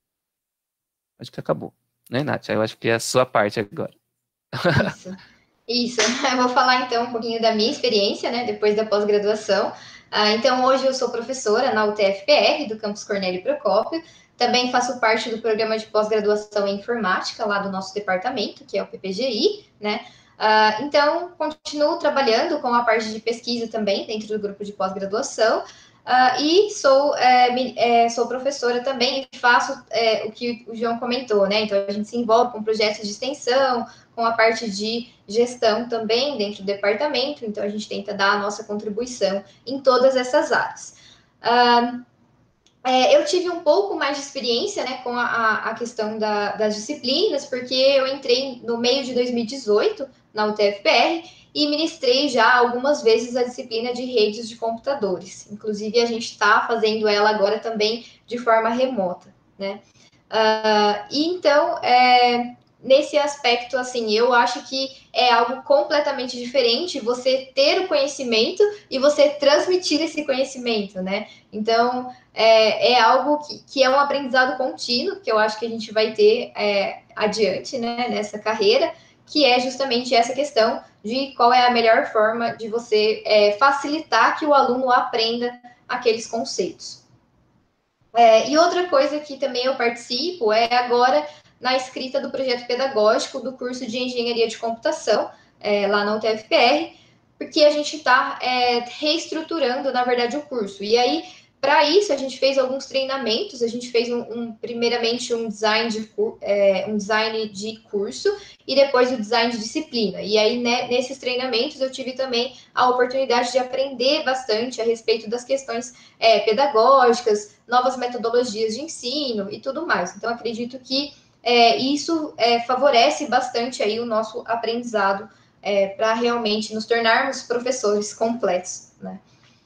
Acho que acabou, né, Nath? Eu acho que é a sua parte agora. Isso. Eu vou falar então um pouquinho da minha experiência, né, depois da pós-graduação. Então, hoje eu sou professora na UTFPR, do campus Cornélio Procópio. Também faço parte do programa de pós-graduação em informática lá do nosso departamento, que é o PPGI, né? Então, continuo trabalhando com a parte de pesquisa também dentro do grupo de pós-graduação. E sou professora também e faço o que o João comentou, né? Então, a gente se envolve com projetos de extensão, com a parte de gestão também dentro do departamento, então a gente tenta dar a nossa contribuição em todas essas áreas. Eu tive um pouco mais de experiência, né, com a questão das disciplinas, porque eu entrei no meio de 2018 na UTFPR e ministrei já algumas vezes a disciplina de redes de computadores. Inclusive, a gente está fazendo ela agora também de forma remota, né? Então, nesse aspecto, assim, eu acho que é algo completamente diferente você ter o conhecimento e você transmitir esse conhecimento, né? Então, é algo que é um aprendizado contínuo, que eu acho que a gente vai ter adiante, né, nessa carreira, que é justamente essa questão de qual é a melhor forma de você facilitar que o aluno aprenda aqueles conceitos. E outra coisa que também eu participo é agora na escrita do projeto pedagógico do curso de Engenharia de Computação, lá na UTFPR, porque a gente está reestruturando, na verdade, o curso. E aí, para isso, a gente fez alguns treinamentos, a gente fez primeiramente um design de curso e depois o design de disciplina. E aí, né, nesses treinamentos, eu tive também a oportunidade de aprender bastante a respeito das questões pedagógicas, novas metodologias de ensino e tudo mais. Então, acredito que isso favorece bastante aí o nosso aprendizado para realmente nos tornarmos professores completos, né?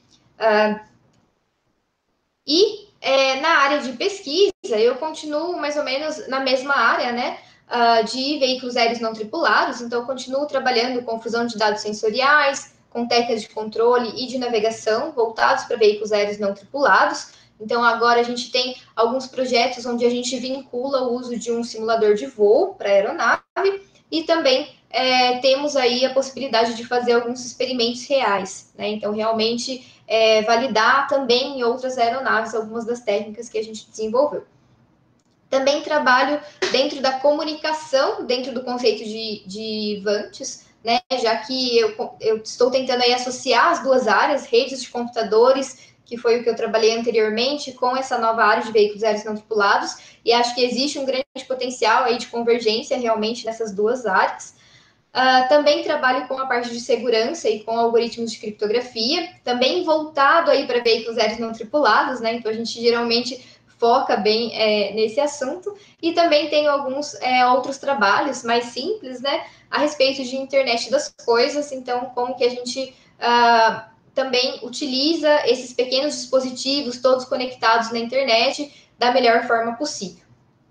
Na área de pesquisa, eu continuo mais ou menos na mesma área, né, de veículos aéreos não tripulados, então eu continuo trabalhando com fusão de dados sensoriais, com técnicas de controle e de navegação voltados para veículos aéreos não tripulados. Então, agora a gente tem alguns projetos onde a gente vincula o uso de um simulador de voo para aeronave e também temos aí a possibilidade de fazer alguns experimentos reais, né? Então, realmente, validar também em outras aeronaves algumas das técnicas que a gente desenvolveu. Também trabalho dentro da comunicação, dentro do conceito de VANTs, né? Já que eu estou tentando aí associar as duas áreas, redes de computadores, que foi o que eu trabalhei anteriormente, com essa nova área de veículos aéreos não tripulados, e acho que existe um grande potencial aí de convergência realmente nessas duas áreas. Também trabalho com a parte de segurança e com algoritmos de criptografia, também voltado aí para veículos aéreos não tripulados, né? Então a gente geralmente foca bem nesse assunto, e também tenho alguns outros trabalhos mais simples, né? A respeito de internet das coisas, então como que a gente também utiliza esses pequenos dispositivos, todos conectados na internet, da melhor forma possível.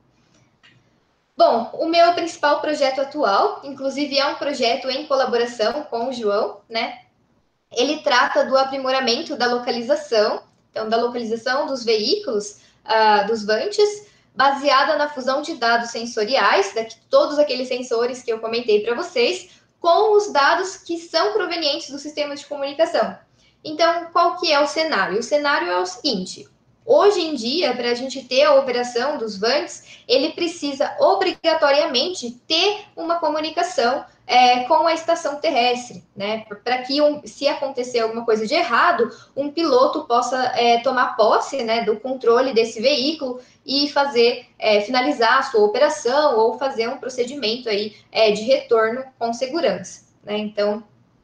Bom, o meu principal projeto atual, inclusive é um projeto em colaboração com o João, né? Ele trata do aprimoramento da localização, então da localização dos veículos, dos VANTs, baseada na fusão de dados sensoriais, todos aqueles sensores que eu comentei para vocês, com os dados que são provenientes do sistema de comunicação. Então, qual que é o cenário? O cenário é o seguinte: hoje em dia, para a gente ter a operação dos VANTs, ele precisa obrigatoriamente ter uma comunicação com a estação terrestre, né? Para que, se acontecer alguma coisa de errado, um piloto possa tomar posse, né, do controle desse veículo e fazer, finalizar a sua operação ou fazer um procedimento aí, de retorno com segurança, né? Então,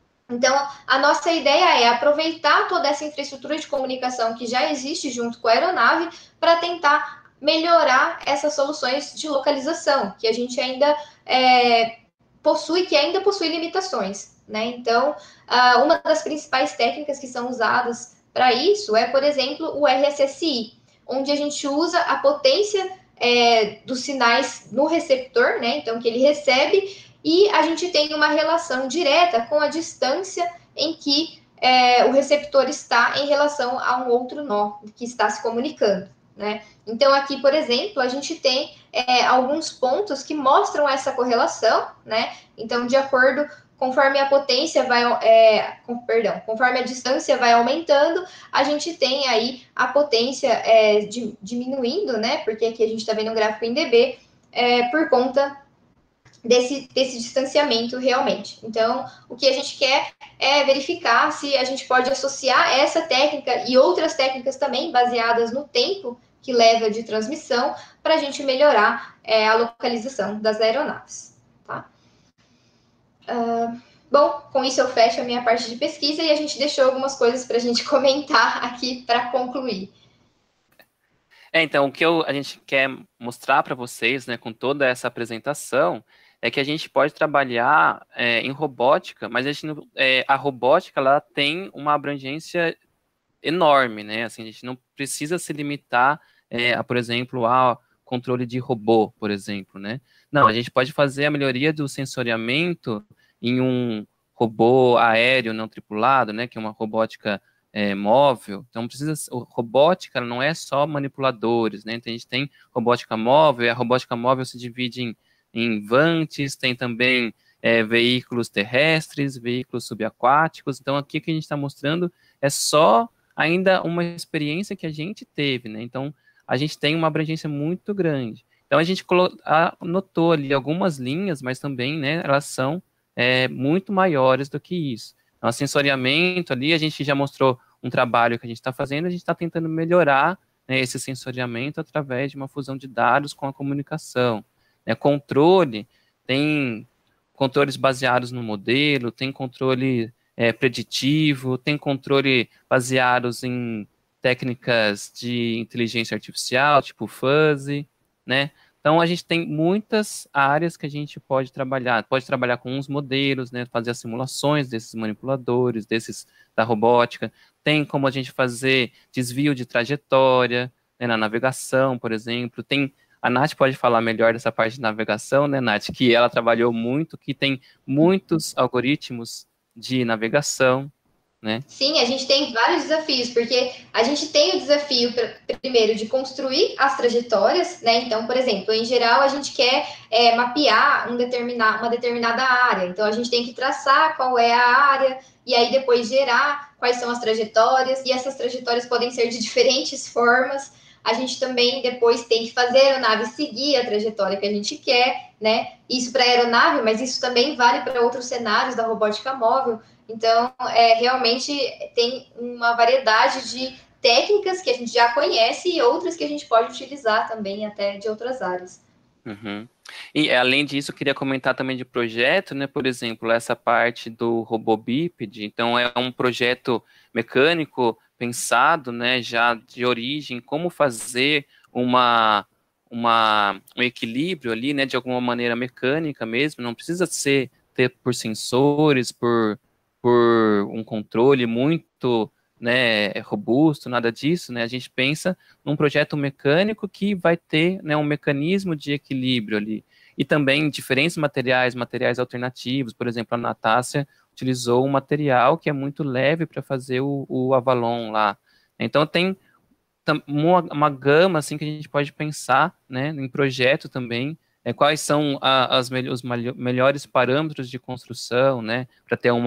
a nossa ideia é aproveitar toda essa infraestrutura de comunicação que já existe junto com a aeronave para tentar melhorar essas soluções de localização, que a gente ainda ainda possui limitações, né? Então, uma das principais técnicas que são usadas para isso é, por exemplo, o RSSI, onde a gente usa a potência dos sinais no receptor, né? Então, que ele recebe, e a gente tem uma relação direta com a distância em que o receptor está em relação a um outro nó que está se comunicando, né? Então, aqui, por exemplo, a gente tem alguns pontos que mostram essa correlação, né? Então, de acordo, conforme a potência vai, conforme a distância vai aumentando, a gente tem aí a potência diminuindo, né? Porque aqui a gente está vendo um gráfico em dB, por conta desse distanciamento realmente. Então, o que a gente quer é verificar se a gente pode associar essa técnica e outras técnicas também baseadas no tempo que leva de transmissão para a gente melhorar a localização das aeronaves. Tá? Bom, com isso eu fecho a minha parte de pesquisa e a gente deixou algumas coisas para a gente comentar aqui para concluir. Então, o que a gente quer mostrar para vocês, né, com toda essa apresentação, é que a gente pode trabalhar em robótica, mas a robótica ela tem uma abrangência enorme, né? Assim, a gente não precisa se limitar por exemplo, a controle de robô, por exemplo, né? Não, a gente pode fazer a melhoria do sensoriamento em um robô aéreo não tripulado, né? Que é uma robótica móvel. Então, robótica não é só manipuladores, né? Então, a gente tem robótica móvel, e a robótica móvel se divide em VANTs, tem também veículos terrestres, veículos subaquáticos. Então, aqui o que a gente está mostrando é só ainda uma experiência que a gente teve, né? Então, a gente tem uma abrangência muito grande. Então, a gente anotou ali algumas linhas, mas também, né, elas são muito maiores do que isso. Então, sensoriamento ali, a gente já mostrou um trabalho que a gente está fazendo, a gente está tentando melhorar, né, esse sensoriamento através de uma fusão de dados com a comunicação. Controle, tem controles baseados no modelo, tem controle preditivo, tem controle baseados em técnicas de inteligência artificial, tipo fuzzy, né? Então, a gente tem muitas áreas que a gente pode trabalhar com uns modelos, né, fazer as simulações desses manipuladores, desses da robótica, tem como a gente fazer desvio de trajetória, né, na navegação, por exemplo, a Nath pode falar melhor dessa parte de navegação, né, Nath, que ela trabalhou muito, que tem muitos algoritmos de navegação, né? Sim, a gente tem vários desafios, porque a gente tem o desafio, primeiro, de construir as trajetórias, né? Então, por exemplo, em geral, a gente quer mapear uma determinada área. Então, a gente tem que traçar qual é a área, e aí depois gerar quais são as trajetórias, e essas trajetórias podem ser de diferentes formas. A gente também depois tem que fazer a aeronave seguir a trajetória que a gente quer, né? Isso para a aeronave, mas isso também vale para outros cenários da robótica móvel. Então, realmente tem uma variedade de técnicas que a gente já conhece e outras que a gente pode utilizar também até de outras áreas. Uhum. E além disso, eu queria comentar também de projeto, né? Por exemplo, essa parte do robô bípede. Então, é um projeto mecânico pensado, né? Já de origem, como fazer um equilíbrio ali, né? De alguma maneira mecânica mesmo. Não precisa ter por sensores, por um controle muito, né? Robusto, nada disso, né? A gente pensa num projeto mecânico que vai ter, né, um mecanismo de equilíbrio ali. E também diferentes materiais alternativos. Por exemplo, a Natácia utilizou um material que é muito leve para fazer o Avalon lá. Então, tem uma gama assim, que a gente pode pensar, né, em projeto também, quais são os melhores parâmetros de construção, né, para ter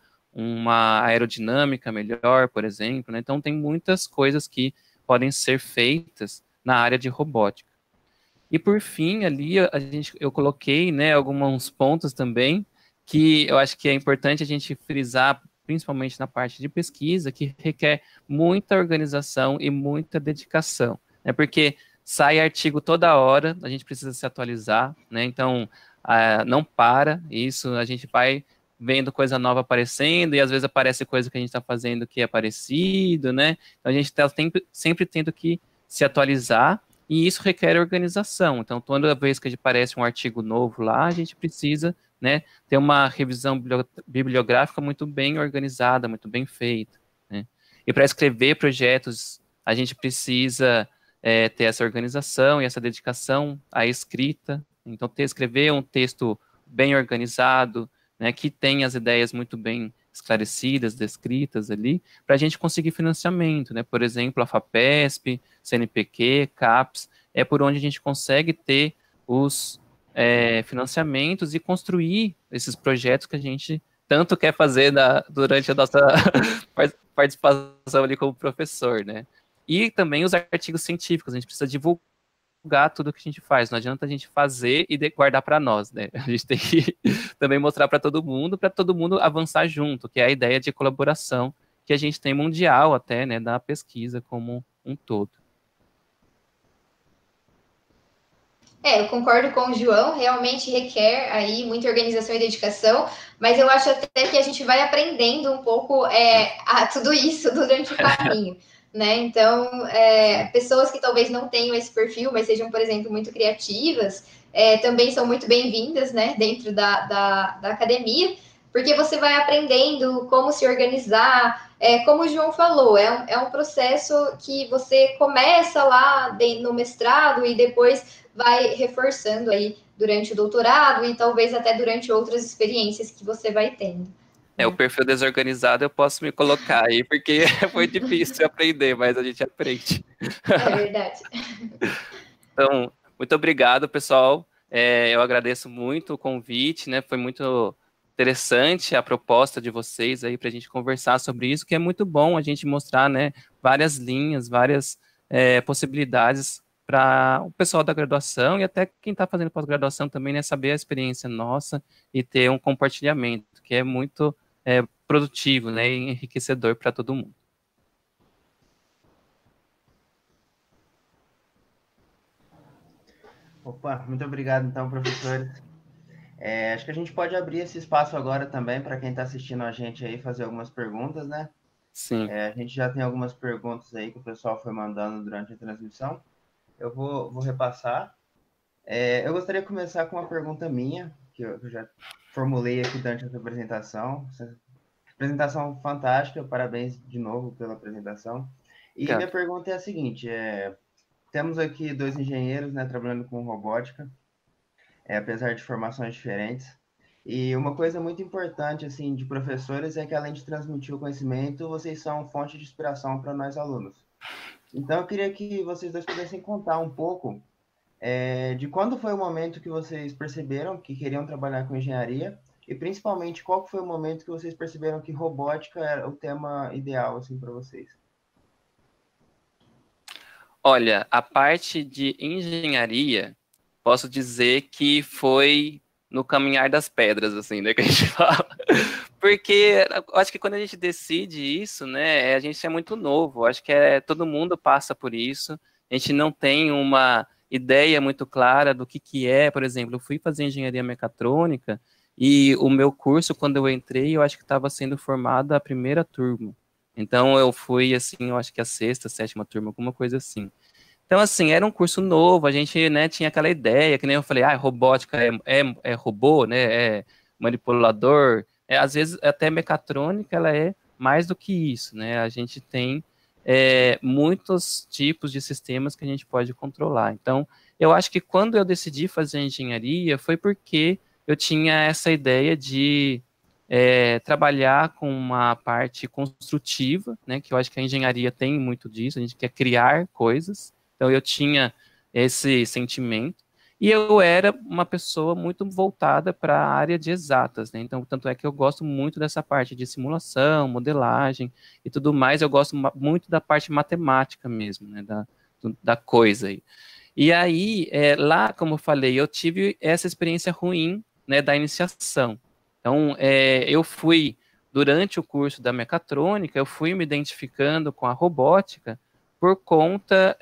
uma aerodinâmica melhor, por exemplo, né? Então, tem muitas coisas que podem ser feitas na área de robótica. E por fim, ali eu coloquei, né, alguns pontos também que eu acho que é importante a gente frisar, principalmente na parte de pesquisa, que requer muita organização e muita dedicação, né? Porque sai artigo toda hora, a gente precisa se atualizar, né? Então, não para isso, a gente vai vendo coisa nova aparecendo, e às vezes aparece coisa que a gente está fazendo que é parecido, né? Então, a gente está sempre tendo que se atualizar, e isso requer organização. Então, toda vez que aparece um artigo novo lá, a gente precisa, né, ter uma revisão bibliográfica muito bem organizada, muito bem feita, né? E para escrever projetos, a gente precisa ter essa organização e essa dedicação à escrita. Então, escrever um texto bem organizado, né, que tenha as ideias muito bem esclarecidas, descritas ali, para a gente conseguir financiamento, né? Por exemplo, a FAPESP, CNPq, CAPES, é por onde a gente consegue ter os financiamentos e construir esses projetos que a gente tanto quer fazer durante a nossa participação ali como professor, né? E também os artigos científicos, a gente precisa divulgar tudo que a gente faz, não adianta a gente fazer e guardar para nós, né? A gente tem que também mostrar para todo mundo avançar junto, que é a ideia de colaboração que a gente tem mundial até, né, da pesquisa como um todo. Eu concordo com o João, realmente requer aí muita organização e dedicação, mas eu acho até que a gente vai aprendendo um pouco a tudo isso durante o caminho, né? Então, pessoas que talvez não tenham esse perfil, mas sejam, por exemplo, muito criativas, também são muito bem-vindas, né, dentro da academia, porque você vai aprendendo como se organizar, como o João falou, é um processo que você começa lá no mestrado e depois vai reforçando aí durante o doutorado e talvez até durante outras experiências que você vai tendo. O perfil desorganizado eu posso me colocar aí, porque foi difícil aprender, mas a gente aprende. É verdade. Então, muito obrigado, pessoal. Eu agradeço muito o convite, né? Foi muito interessante a proposta de vocês aí para a gente conversar sobre isso, que é muito bom a gente mostrar, né, várias linhas, várias possibilidades para o pessoal da graduação e até quem está fazendo pós-graduação também, né, saber a experiência nossa e ter um compartilhamento, que é muito produtivo, né, e enriquecedor para todo mundo. Opa, muito obrigado então, professores. Acho que a gente pode abrir esse espaço agora também para quem está assistindo a gente aí fazer algumas perguntas, né? Sim. A gente já tem algumas perguntas aí que o pessoal foi mandando durante a transmissão. Eu vou repassar. Eu gostaria de começar com uma pergunta minha, que eu já formulei aqui durante essa apresentação. Essa apresentação fantástica, parabéns de novo pela apresentação. E Obrigado. minha pergunta é a seguinte, temos aqui 2 engenheiros, né, trabalhando com robótica, apesar de formações diferentes. E uma coisa muito importante, assim, de professores é que, além de transmitir o conhecimento, vocês são fonte de inspiração para nós alunos. Então, eu queria que vocês dois pudessem contar um pouco de quando foi o momento que vocês perceberam que queriam trabalhar com engenharia e, principalmente, qual foi o momento que vocês perceberam que robótica era o tema ideal, assim, para vocês. Olha, a parte de engenharia, posso dizer que foi no caminhar das pedras, assim, né, que a gente fala. Porque eu acho que quando a gente decide isso, né, a gente é muito novo, acho que todo mundo passa por isso, a gente não tem uma ideia muito clara do que é, por exemplo, eu fui fazer engenharia mecatrônica e o meu curso, quando eu entrei, eu acho que estava sendo formada a primeira turma. Então eu fui, assim, eu acho que a sexta, sétima turma, alguma coisa assim. Então, assim, era um curso novo, a gente, né, tinha aquela ideia, que nem eu falei, robótica é robô, né, é manipulador, às vezes até mecatrônica, ela é mais do que isso, né, a gente tem muitos tipos de sistemas que a gente pode controlar. Então, eu acho que quando eu decidi fazer engenharia, foi porque eu tinha essa ideia de trabalhar com uma parte construtiva, né, que eu acho que a engenharia tem muito disso, a gente quer criar coisas. Então, eu tinha esse sentimento. E eu era uma pessoa muito voltada para a área de exatas, né? Então, tanto é que eu gosto muito dessa parte de simulação, modelagem e tudo mais. Eu gosto muito da parte matemática mesmo, né? Da coisa aí. E aí, lá, como eu falei, eu tive essa experiência ruim, né, da iniciação. Então, eu fui, durante o curso da mecatrônica, eu fui me identificando com a robótica, por conta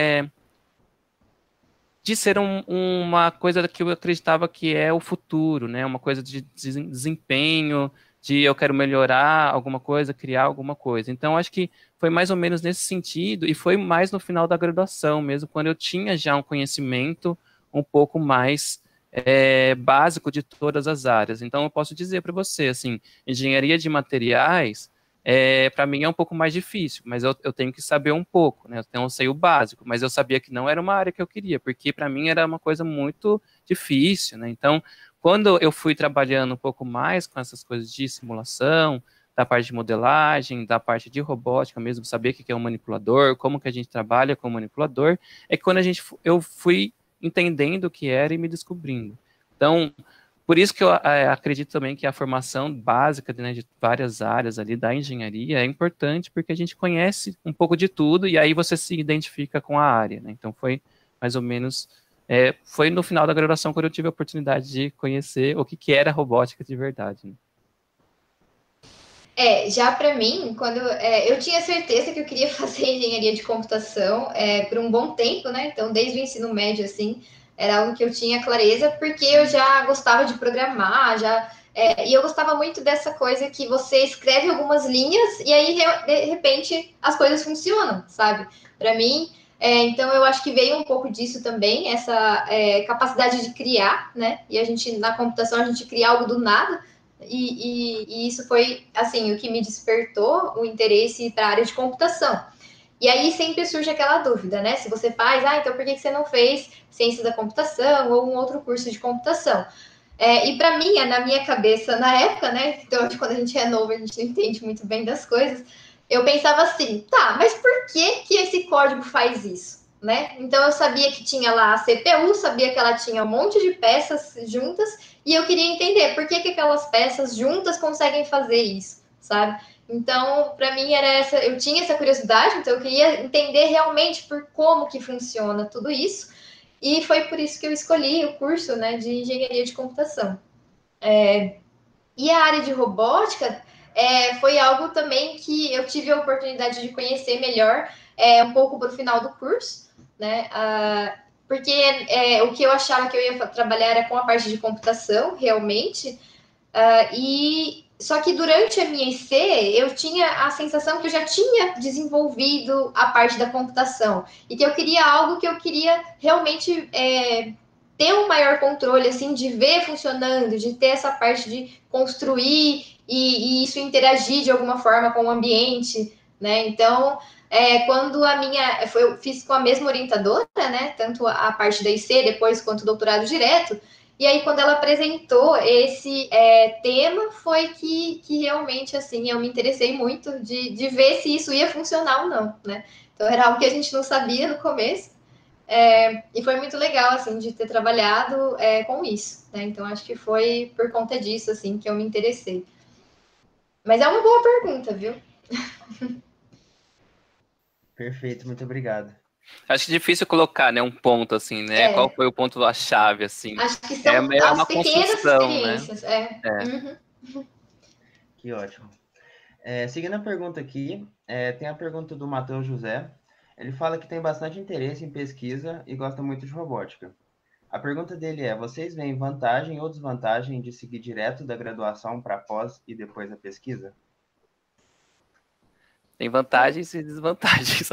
de ser uma coisa que eu acreditava que é o futuro, né? Uma coisa de desempenho, de eu quero melhorar alguma coisa, criar alguma coisa. Então, acho que foi mais ou menos nesse sentido, e foi mais no final da graduação mesmo, quando eu tinha já um conhecimento um pouco mais básico de todas as áreas. Então, eu posso dizer para você, assim, engenharia de materiais para mim é um pouco mais difícil, mas eu tenho que saber um pouco, né? Então eu sei o básico, mas eu sabia que não era uma área que eu queria, porque para mim era uma coisa muito difícil, né? Então, quando eu fui trabalhando um pouco mais com essas coisas de simulação, da parte de modelagem, da parte de robótica mesmo, saber o que é um manipulador, como que a gente trabalha com o manipulador, é que quando eu fui entendendo o que era e me descobrindo. Então, por isso que eu acredito também que a formação básica, né, de várias áreas ali da engenharia é importante, porque a gente conhece um pouco de tudo e aí você se identifica com a área, né? Então foi mais ou menos, foi no final da graduação quando eu tive a oportunidade de conhecer o que era robótica de verdade, né? Já para mim, quando eu tinha certeza que eu queria fazer engenharia de computação por um bom tempo, né? Então, desde o ensino médio, assim, era algo que eu tinha clareza, porque eu já gostava de programar, e eu gostava muito dessa coisa que você escreve algumas linhas e aí, de repente, as coisas funcionam, sabe? Para mim, então eu acho que veio um pouco disso também, essa capacidade de criar, né? E a gente, na computação, a gente cria algo do nada. E isso foi, assim, o que me despertou o interesse para a área de computação. E aí sempre surge aquela dúvida, né? Se você faz, então por que você não fez ciência da computação ou um outro curso de computação? E para mim, na minha cabeça, na época, né? Então, quando a gente é novo, a gente não entende muito bem das coisas. Eu pensava assim, tá, mas por que esse código faz isso? Né? Então eu sabia que tinha lá a CPU, sabia que ela tinha um monte de peças juntas, e eu queria entender por que aquelas peças juntas conseguem fazer isso, sabe? Então, para mim era eu tinha essa curiosidade, então eu queria entender realmente por como que funciona tudo isso, e foi por isso que eu escolhi o curso, né, de engenharia de computação. E a área de robótica foi algo também que eu tive a oportunidade de conhecer melhor um pouco para o final do curso, né? Porque o que eu achava que eu ia trabalhar era com a parte de computação, realmente, só que durante a minha IC, eu tinha a sensação que eu já tinha desenvolvido a parte da computação e que eu queria algo que eu queria realmente ter um maior controle, assim, de ver funcionando, de ter essa parte de construir e isso interagir de alguma forma com o ambiente, né? Então, quando eu fiz com a mesma orientadora, né? Tanto a parte da IC depois quanto o doutorado direto. E aí, quando ela apresentou esse tema, foi que realmente, assim, eu me interessei muito de ver se isso ia funcionar ou não, né? Então, era algo que a gente não sabia no começo. E foi muito legal, assim, de ter trabalhado com isso, né? Então, acho que foi por conta disso, assim, que eu me interessei. Mas é uma boa pergunta, viu? Perfeito, muito obrigado. Acho que é difícil colocar, né, um ponto, assim, né? Qual foi o ponto da chave, assim? Acho que são É as uma pequenas construção, né? experiências. Que ótimo. Seguindo a pergunta aqui, tem a pergunta do Matheus José. Ele fala que tem bastante interesse em pesquisa e gosta muito de robótica. A pergunta dele é: vocês veem vantagem ou desvantagem de seguir direto da graduação para pós e depois a pesquisa? Tem vantagens e desvantagens.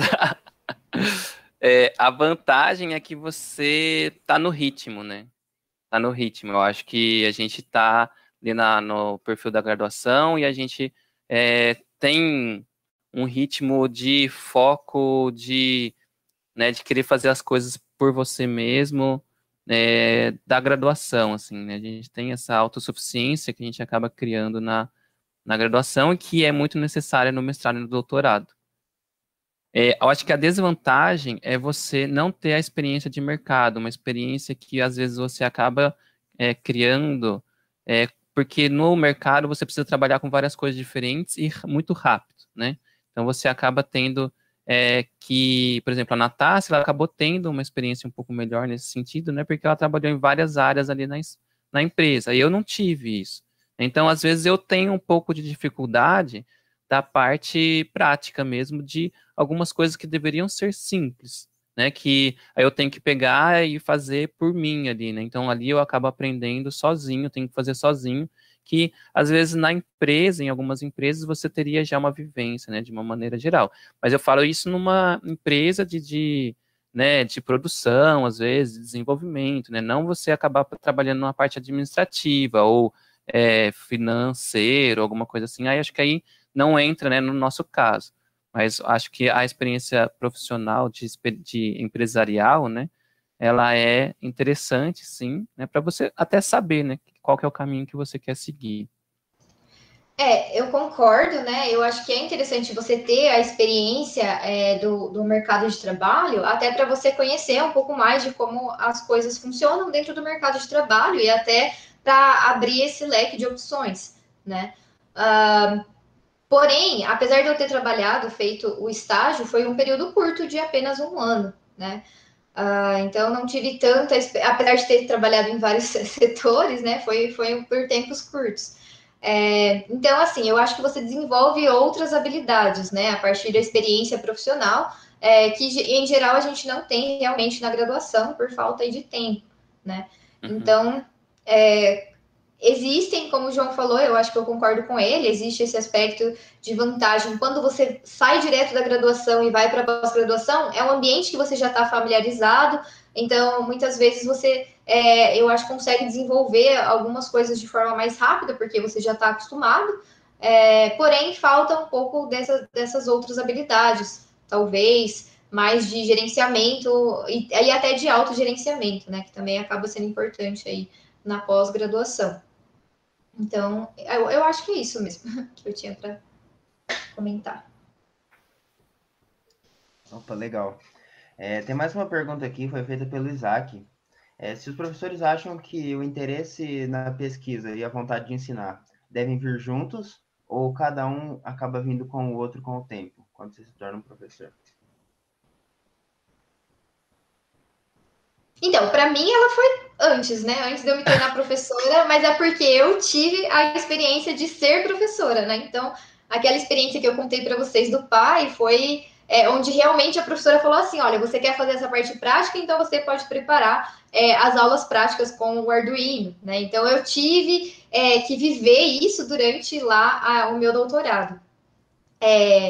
A vantagem é que você tá no ritmo, né? Tá no ritmo. Eu acho que a gente tá ali no perfil da graduação e a gente tem um ritmo de foco, né, de querer fazer as coisas por você mesmo, da graduação, assim, né? A gente tem essa autossuficiência que a gente acaba criando na graduação e que é muito necessária no mestrado e no doutorado. Eu acho que a desvantagem é você não ter a experiência de mercado, uma experiência que às vezes você acaba criando, porque no mercado você precisa trabalhar com várias coisas diferentes e muito rápido, né? Então você acaba tendo que, por exemplo, a Natácia, ela acabou tendo uma experiência um pouco melhor nesse sentido, né? Porque ela trabalhou em várias áreas ali na empresa, e eu não tive isso. Então, às vezes, eu tenho um pouco de dificuldade da parte prática mesmo, de algumas coisas que deveriam ser simples, né? Que aí eu tenho que pegar e fazer por mim ali, né? Então, ali eu acabo aprendendo sozinho, tenho que fazer sozinho, que às vezes na empresa, em algumas empresas, você teria já uma vivência, né, de uma maneira geral. Mas eu falo isso numa empresa né, de produção, às vezes, de desenvolvimento, né, não você acabar trabalhando numa parte administrativa ou financeiro, alguma coisa assim, aí acho que aí não entra, né, no nosso caso. Mas acho que a experiência profissional de empresarial, né, ela é interessante, sim, né, para você até saber, né, qual que é o caminho que você quer seguir. Eu concordo, né? Eu acho que é interessante você ter a experiência do mercado de trabalho, até para você conhecer um pouco mais de como as coisas funcionam dentro do mercado de trabalho e até para abrir esse leque de opções, né? Porém, apesar de eu ter trabalhado, feito o estágio, foi um período curto de apenas um ano, né? Então, não tive tanta, apesar de ter trabalhado em vários setores, né? Foi por tempos curtos. Então, assim, eu acho que você desenvolve outras habilidades, né? A partir da experiência profissional, que em geral a gente não tem realmente na graduação por falta de tempo, né? Então, existem, como o João falou, eu acho que eu concordo com ele, existe esse aspecto de vantagem. Quando você sai direto da graduação e vai para a pós-graduação, é um ambiente que você já está familiarizado, então muitas vezes você, eu acho, consegue desenvolver algumas coisas de forma mais rápida, porque você já está acostumado, porém falta um pouco dessas outras habilidades, talvez mais de gerenciamento e até de autogerenciamento, né, que também acaba sendo importante aí na pós-graduação. Então, eu acho que é isso mesmo que eu tinha para comentar. Opa, legal. Tem mais uma pergunta aqui, foi feita pelo Isaac. Se os professores acham que o interesse na pesquisa e a vontade de ensinar devem vir juntos, ou cada um acaba vindo com o outro com o tempo, quando você se torna um professor? Então, para mim, ela foi antes, né? Antes de eu me tornar professora, mas é porque eu tive a experiência de ser professora, né? Então, aquela experiência que eu contei para vocês do pai foi onde realmente a professora falou assim: olha, você quer fazer essa parte prática, então você pode preparar as aulas práticas com o Arduino, né? Então, eu tive que viver isso durante lá o meu doutorado.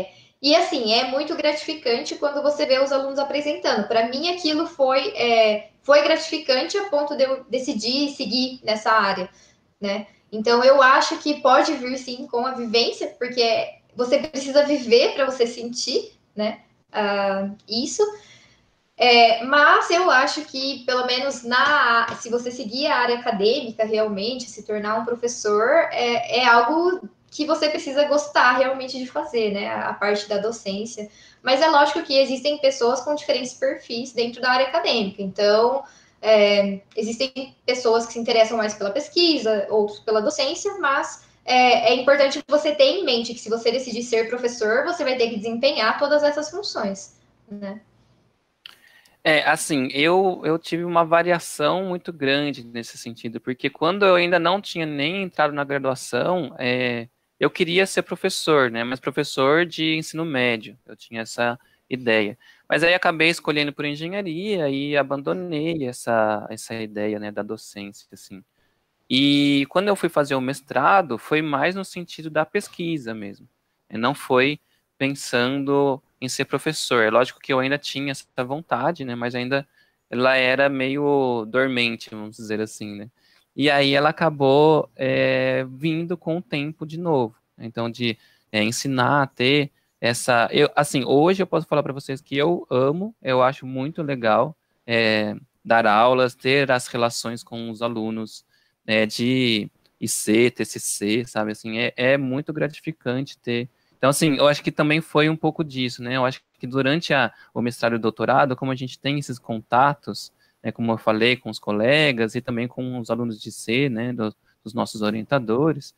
E assim, é muito gratificante quando você vê os alunos apresentando. Para mim, aquilo foi gratificante a ponto de eu decidir seguir nessa área, né? Então, eu acho que pode vir sim com a vivência, porque você precisa viver para você sentir, né? Isso. Mas eu acho que, pelo menos se você seguir a área acadêmica realmente, se tornar um professor, é algo que você precisa gostar realmente de fazer, né? A parte da docência. Mas é lógico que existem pessoas com diferentes perfis dentro da área acadêmica. Então, existem pessoas que se interessam mais pela pesquisa, outros pela docência, mas é importante você ter em mente que se você decidir ser professor, você vai ter que desempenhar todas essas funções, né? Assim, eu tive uma variação muito grande nesse sentido, porque quando eu ainda não tinha nem entrado na graduação, eu queria ser professor, né? Mas professor de ensino médio, eu tinha essa ideia. Mas aí acabei escolhendo por engenharia e abandonei essa ideia, né, da docência, assim. E quando eu fui fazer o mestrado, foi mais no sentido da pesquisa mesmo. Não foi pensando em ser professor. É lógico que eu ainda tinha essa vontade, né? Mas ainda ela era meio dormente, vamos dizer assim, né? E aí ela acabou vindo com o tempo de novo. Então, de ensinar a ter essa... assim, hoje eu posso falar para vocês que eu amo, eu acho muito legal dar aulas, ter as relações com os alunos, de IC, TCC, sabe, assim, é muito gratificante ter. Então, assim, eu acho que também foi um pouco disso, né, eu acho que durante o mestrado e o doutorado, como a gente tem esses contatos, né, como eu falei, com os colegas e também com os alunos de IC, né, dos nossos orientadores,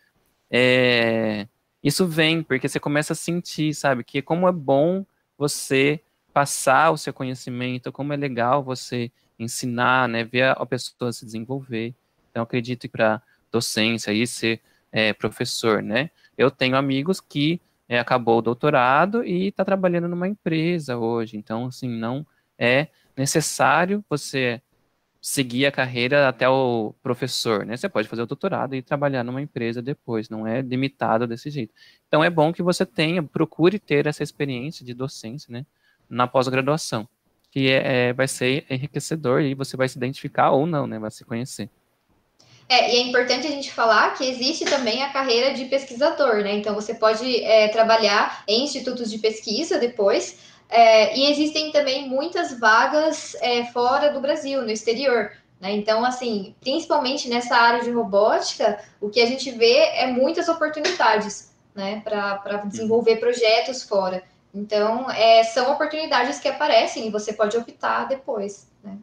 isso vem, porque você começa a sentir, sabe, que como é bom você passar o seu conhecimento, como é legal você ensinar, né, ver a pessoa se desenvolver. Então, acredito que para docência e ser professor, né, eu tenho amigos que acabou o doutorado e está trabalhando numa empresa hoje. Então, assim, não é necessário você seguir a carreira até o professor, né? Você pode fazer o doutorado e trabalhar numa empresa depois, não é limitado desse jeito. Então é bom que você procure ter essa experiência de docência, né? Na pós-graduação, que vai ser enriquecedor e você vai se identificar ou não, né? Vai se conhecer. E é importante a gente falar que existe também a carreira de pesquisador, né? Então, você pode trabalhar em institutos de pesquisa depois, e existem também muitas vagas fora do Brasil, no exterior, né? Então, assim, principalmente nessa área de robótica, o que a gente vê é muitas oportunidades, né? Para desenvolver projetos fora. Então, são oportunidades que aparecem e você pode optar depois, né?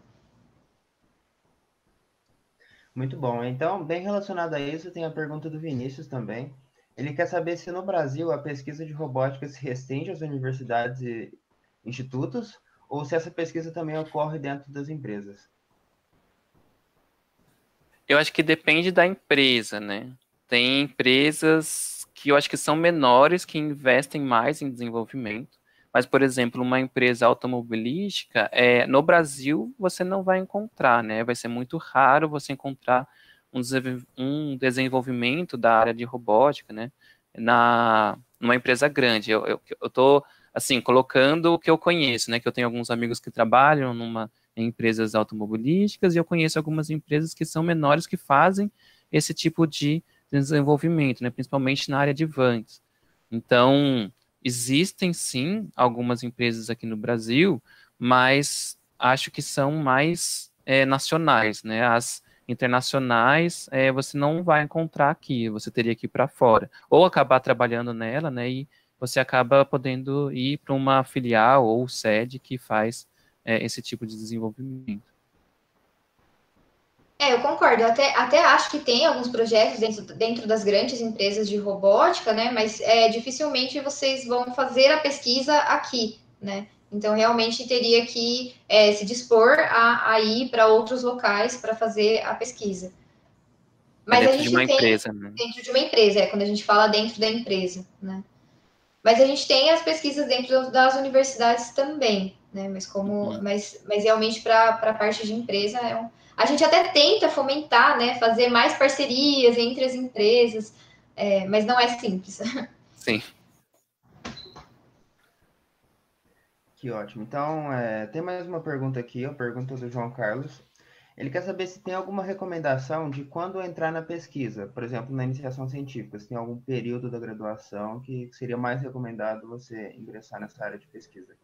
Muito bom. Então, bem relacionado a isso, tem a pergunta do Vinícius também. Ele quer saber se no Brasil a pesquisa de robótica se restringe às universidades e institutos, ou se essa pesquisa também ocorre dentro das empresas. Eu acho que depende da empresa, né? Tem empresas que eu acho que são menores, que investem mais em desenvolvimento. Mas, por exemplo, uma empresa automobilística, no Brasil você não vai encontrar, né? Vai ser muito raro você encontrar um desenvolvimento da área de robótica, né? Numa empresa grande. Eu tô, assim, colocando o que eu conheço, né? Que eu tenho alguns amigos que trabalham em empresas automobilísticas e eu conheço algumas empresas que são menores que fazem esse tipo de desenvolvimento, né? Principalmente na área de vans. Então, existem sim algumas empresas aqui no Brasil, mas acho que são mais nacionais, né? As internacionais você não vai encontrar aqui, você teria que ir para fora. Ou acabar trabalhando nela, né? E você acaba podendo ir para uma filial ou sede que faz esse tipo de desenvolvimento. Eu concordo. Eu até acho que tem alguns projetos dentro das grandes empresas de robótica, né? Mas dificilmente vocês vão fazer a pesquisa aqui, né? Então, realmente teria que se dispor a ir para outros locais para fazer a pesquisa. Mas a Dentro de gente uma tem empresa, né? dentro de uma empresa, quando a gente fala dentro da empresa, né? Mas a gente tem as pesquisas dentro das universidades também, né? Mas realmente para a parte de empresa a gente até tenta fomentar, né? Fazer mais parcerias entre as empresas, mas não é simples. Sim. Que ótimo. Então, tem mais uma pergunta aqui, a pergunta do João Carlos. Ele quer saber se tem alguma recomendação de quando entrar na pesquisa, por exemplo, na iniciação científica, se tem algum período da graduação que seria mais recomendado você ingressar nessa área de pesquisa.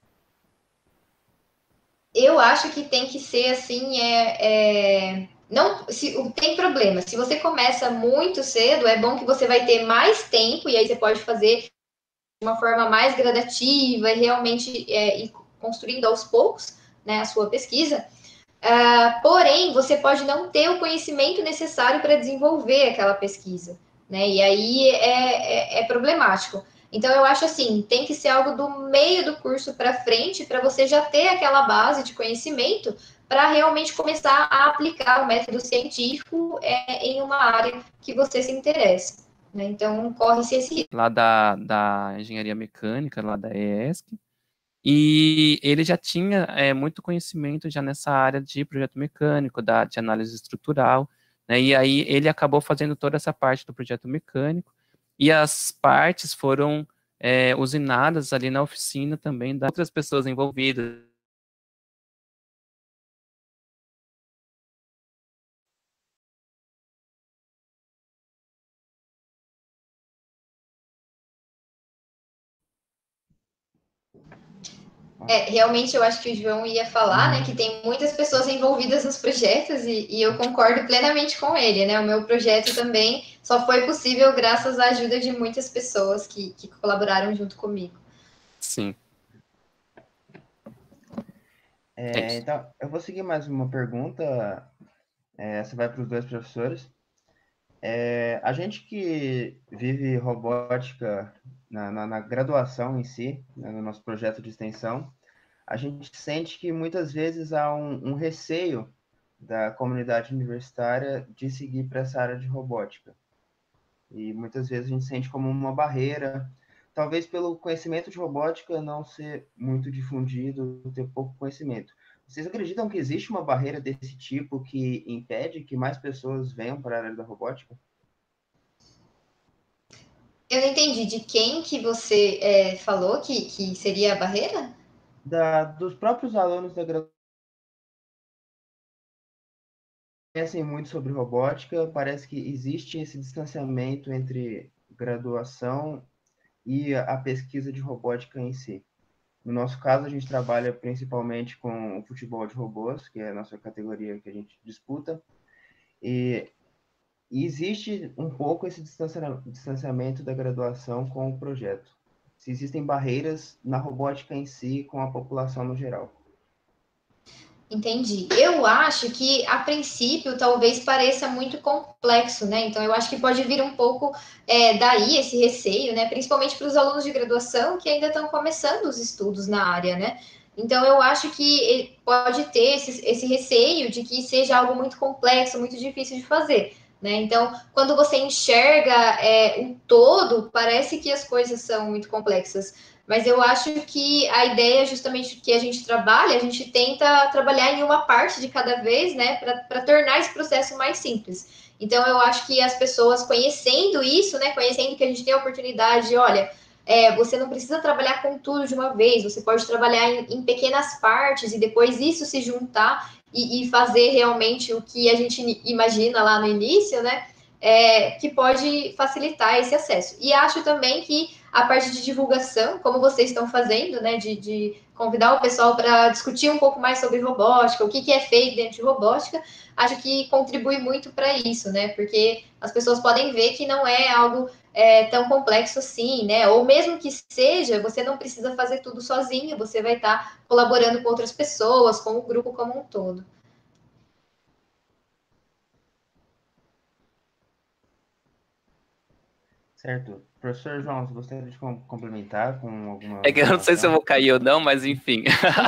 Eu acho que tem que ser assim, não, tem problema. Se você começa muito cedo, é bom que você vai ter mais tempo e aí você pode fazer de uma forma mais gradativa e realmente ir construindo aos poucos, né, a sua pesquisa. Porém, você pode não ter o conhecimento necessário para desenvolver aquela pesquisa, né? E aí é problemático. Então, eu acho assim, tem que ser algo do meio do curso para frente, para você já ter aquela base de conhecimento para realmente começar a aplicar o método científico em uma área que você se interessa, né? Então, corre-se esse risco. Lá da engenharia mecânica, lá da EESC, e ele já tinha muito conhecimento já nessa área de projeto mecânico, de análise estrutural, né? E aí ele acabou fazendo toda essa parte do projeto mecânico, e as partes foram usinadas ali na oficina também das outras pessoas envolvidas. Realmente eu acho que o João ia falar, né, que tem muitas pessoas envolvidas nos projetos e eu concordo plenamente com ele, né? O meu projeto também só foi possível graças à ajuda de muitas pessoas que colaboraram junto comigo. Sim. Então, eu vou seguir mais uma pergunta. Essa vai para os dois professores. A gente que vive robótica na graduação em si, né, no nosso projeto de extensão, a gente sente que muitas vezes há um receio da comunidade universitária de seguir para essa área de robótica. E muitas vezes a gente sente como uma barreira, talvez pelo conhecimento de robótica não ser muito difundido, ter pouco conhecimento. Vocês acreditam que existe uma barreira desse tipo que impede que mais pessoas venham para a área da robótica? Eu não entendi de quem que você falou que seria a barreira? Dos próprios alunos da graduação conhecem muito sobre robótica, parece que existe esse distanciamento entre graduação e a pesquisa de robótica em si. No nosso caso, a gente trabalha principalmente com o futebol de robôs, que é a nossa categoria que a gente disputa, e existe um pouco esse distanciamento da graduação com o projeto. Se existem barreiras na robótica em si com a população no geral. Entendi. Eu acho que, a princípio, talvez pareça muito complexo, né? Então, eu acho que pode vir um pouco daí esse receio, né? Principalmente para os alunos de graduação que ainda estão começando os estudos na área, né? Então, eu acho que pode ter esse receio de que seja algo muito complexo, muito difícil de fazer, né? Então, quando você enxerga o todo, parece que as coisas são muito complexas. Mas eu acho que a ideia justamente que a gente trabalha, a gente tenta trabalhar em uma parte de cada vez, né, para tornar esse processo mais simples. Então, eu acho que as pessoas conhecendo isso, né, conhecendo que a gente tem a oportunidade de, olha, você não precisa trabalhar com tudo de uma vez, você pode trabalhar em pequenas partes e depois isso se juntar e fazer realmente o que a gente imagina lá no início, né, que pode facilitar esse acesso. E acho também que a parte de divulgação, como vocês estão fazendo, né, de convidar o pessoal para discutir um pouco mais sobre robótica, o que é feito dentro de robótica, acho que contribui muito para isso, né, porque as pessoas podem ver que não é algo tão complexo assim, né, ou mesmo que seja, você não precisa fazer tudo sozinho, você vai estar colaborando com outras pessoas, com o grupo como um todo. Certo. Professor João, você gostaria de complementar com alguma É que eu não sei se eu informação? vou cair ou não, mas enfim.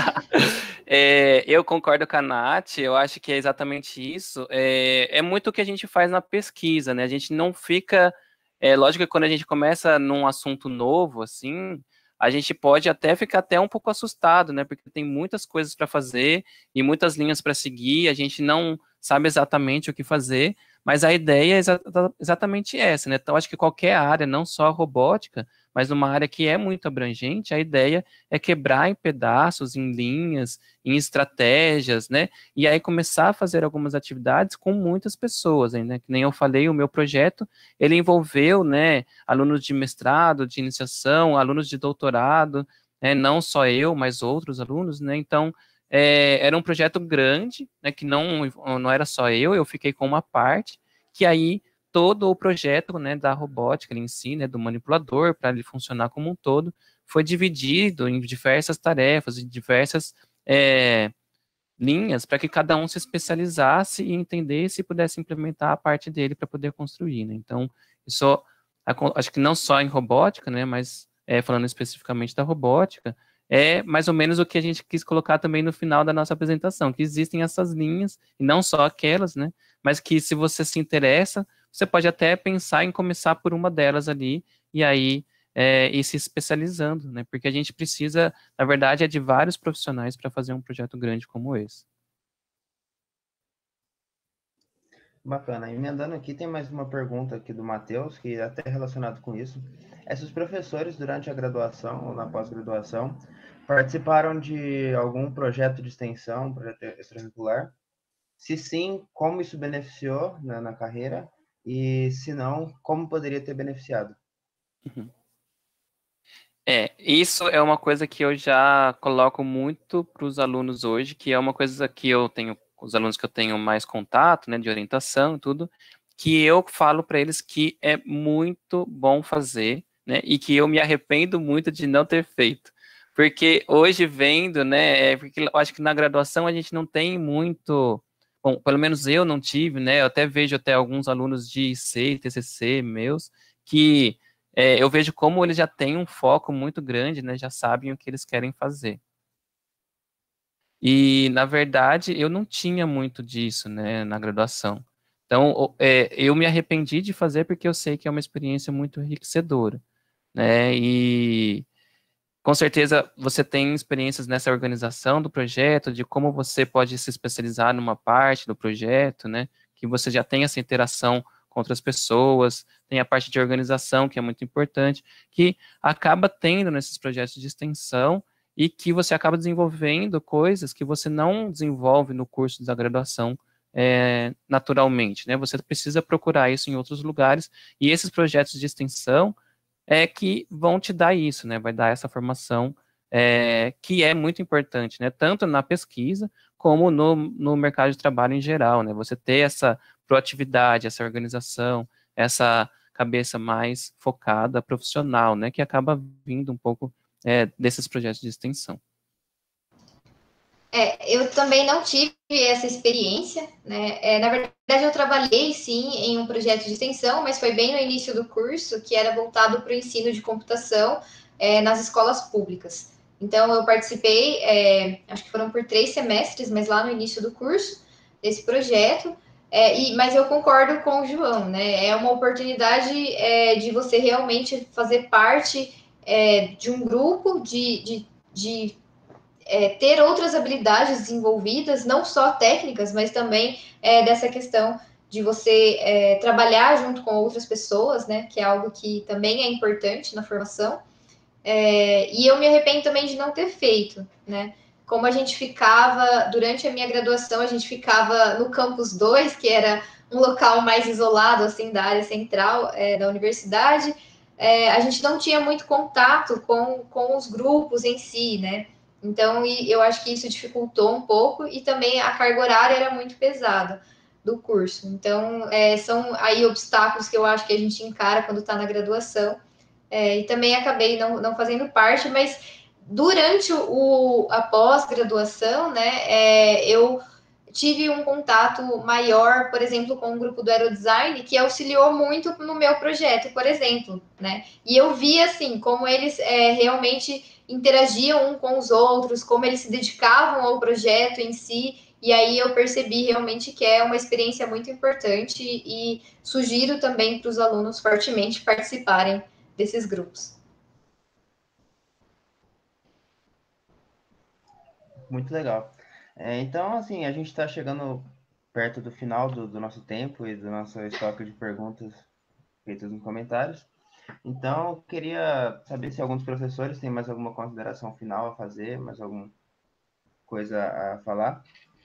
Eu concordo com a Nath, eu acho que é exatamente isso. É muito o que a gente faz na pesquisa, né? A gente não fica. Lógico que quando a gente começa num assunto novo, assim, a gente pode até ficar até um pouco assustado, né? Porque tem muitas coisas para fazer e muitas linhas para seguir, a gente não sabe exatamente o que fazer, mas a ideia é exatamente essa, né? Então, acho que qualquer área, não só a robótica, mas numa área que é muito abrangente, a ideia é quebrar em pedaços, em linhas, em estratégias, né? E aí começar a fazer algumas atividades com muitas pessoas, né? Que nem eu falei, o meu projeto, ele envolveu, né, alunos de mestrado, de iniciação, alunos de doutorado, né, não só eu, mas outros alunos, né? Então, era um projeto grande, né, que não era só eu fiquei com uma parte, que aí todo o projeto, né, da robótica em si, né, do manipulador, para ele funcionar como um todo, foi dividido em diversas tarefas, em diversas linhas, para que cada um se especializasse e entendesse e pudesse implementar a parte dele para poder construir, né? Então, isso, acho que não só em robótica, né, mas falando especificamente da robótica, é mais ou menos o que a gente quis colocar também no final da nossa apresentação, que existem essas linhas, e não só aquelas, né, mas que se você se interessa, você pode até pensar em começar por uma delas ali, e aí ir se especializando, né, porque a gente precisa, na verdade, é de vários profissionais para fazer um projeto grande como esse. Bacana. Emendando aqui, tem mais uma pergunta aqui do Matheus, que é até relacionado com isso. É se os professores, durante a graduação ou na pós-graduação, participaram de algum projeto de extensão, projeto extracurricular? Se sim, como isso beneficiou, né, na carreira? E se não, como poderia ter beneficiado? Uhum. Isso é uma coisa que eu já coloco muito para os alunos hoje, que é uma coisa que eu tenho, os alunos que eu tenho mais contato, né, de orientação e tudo, que eu falo para eles que é muito bom fazer, né, e que eu me arrependo muito de não ter feito. Porque hoje vendo, né, porque eu acho que na graduação a gente não tem muito, bom, pelo menos eu não tive, né, eu até vejo até alguns alunos de IC e TCC meus, que eu vejo como eles já têm um foco muito grande, né? Já sabem o que eles querem fazer. E, na verdade, eu não tinha muito disso, né, na graduação. Então, eu me arrependi de fazer porque eu sei que é uma experiência muito enriquecedora, né? E, com certeza, você tem experiências nessa organização do projeto, de como você pode se especializar numa parte do projeto, né? Que você já tem essa interação com outras pessoas, tem a parte de organização, que é muito importante, que acaba tendo nesses projetos de extensão e que você acaba desenvolvendo coisas que você não desenvolve no curso da graduação naturalmente, né? Você precisa procurar isso em outros lugares, e esses projetos de extensão que vão te dar isso, né? Vai dar essa formação que é muito importante, né? Tanto na pesquisa como no mercado de trabalho em geral, né? Você ter essa proatividade, essa organização, essa cabeça mais focada, profissional, né? Que acaba vindo um pouco desses projetos de extensão. Eu também não tive essa experiência, né? Na verdade, eu trabalhei sim em um projeto de extensão, mas foi bem no início do curso, que era voltado para o ensino de computação nas escolas públicas. Então, eu participei, acho que foram por 3 semestres, mas lá no início do curso, desse projeto. Mas eu concordo com o João, né? É uma oportunidade de você realmente fazer parte de um grupo, de ter outras habilidades desenvolvidas, não só técnicas, mas também dessa questão de você trabalhar junto com outras pessoas, né? Que é algo que também é importante na formação. E eu me arrependo também de não ter feito, né? Como a gente ficava, durante a minha graduação, a gente ficava no campus 2, que era um local mais isolado, assim, da área central da universidade, a gente não tinha muito contato com os grupos em si, né? Então, eu acho que isso dificultou um pouco, e também a carga horária era muito pesada do curso. Então, são aí obstáculos que eu acho que a gente encara quando está na graduação, e também acabei não fazendo parte, mas durante a pós-graduação, né, eu tive um contato maior, por exemplo, com o grupo do Aerodesign, que auxiliou muito no meu projeto, por exemplo, né? E eu vi, assim, como eles realmente interagiam um com os outros, como eles se dedicavam ao projeto em si, e aí eu percebi realmente que é uma experiência muito importante, e sugiro também para os alunos fortemente participarem desses grupos. Muito legal. Então, assim, a gente está chegando perto do final do nosso tempo e do nosso estoque de perguntas feitas nos comentários. Então, eu queria saber se alguns professores têm mais alguma consideração final a fazer, mais alguma coisa a falar.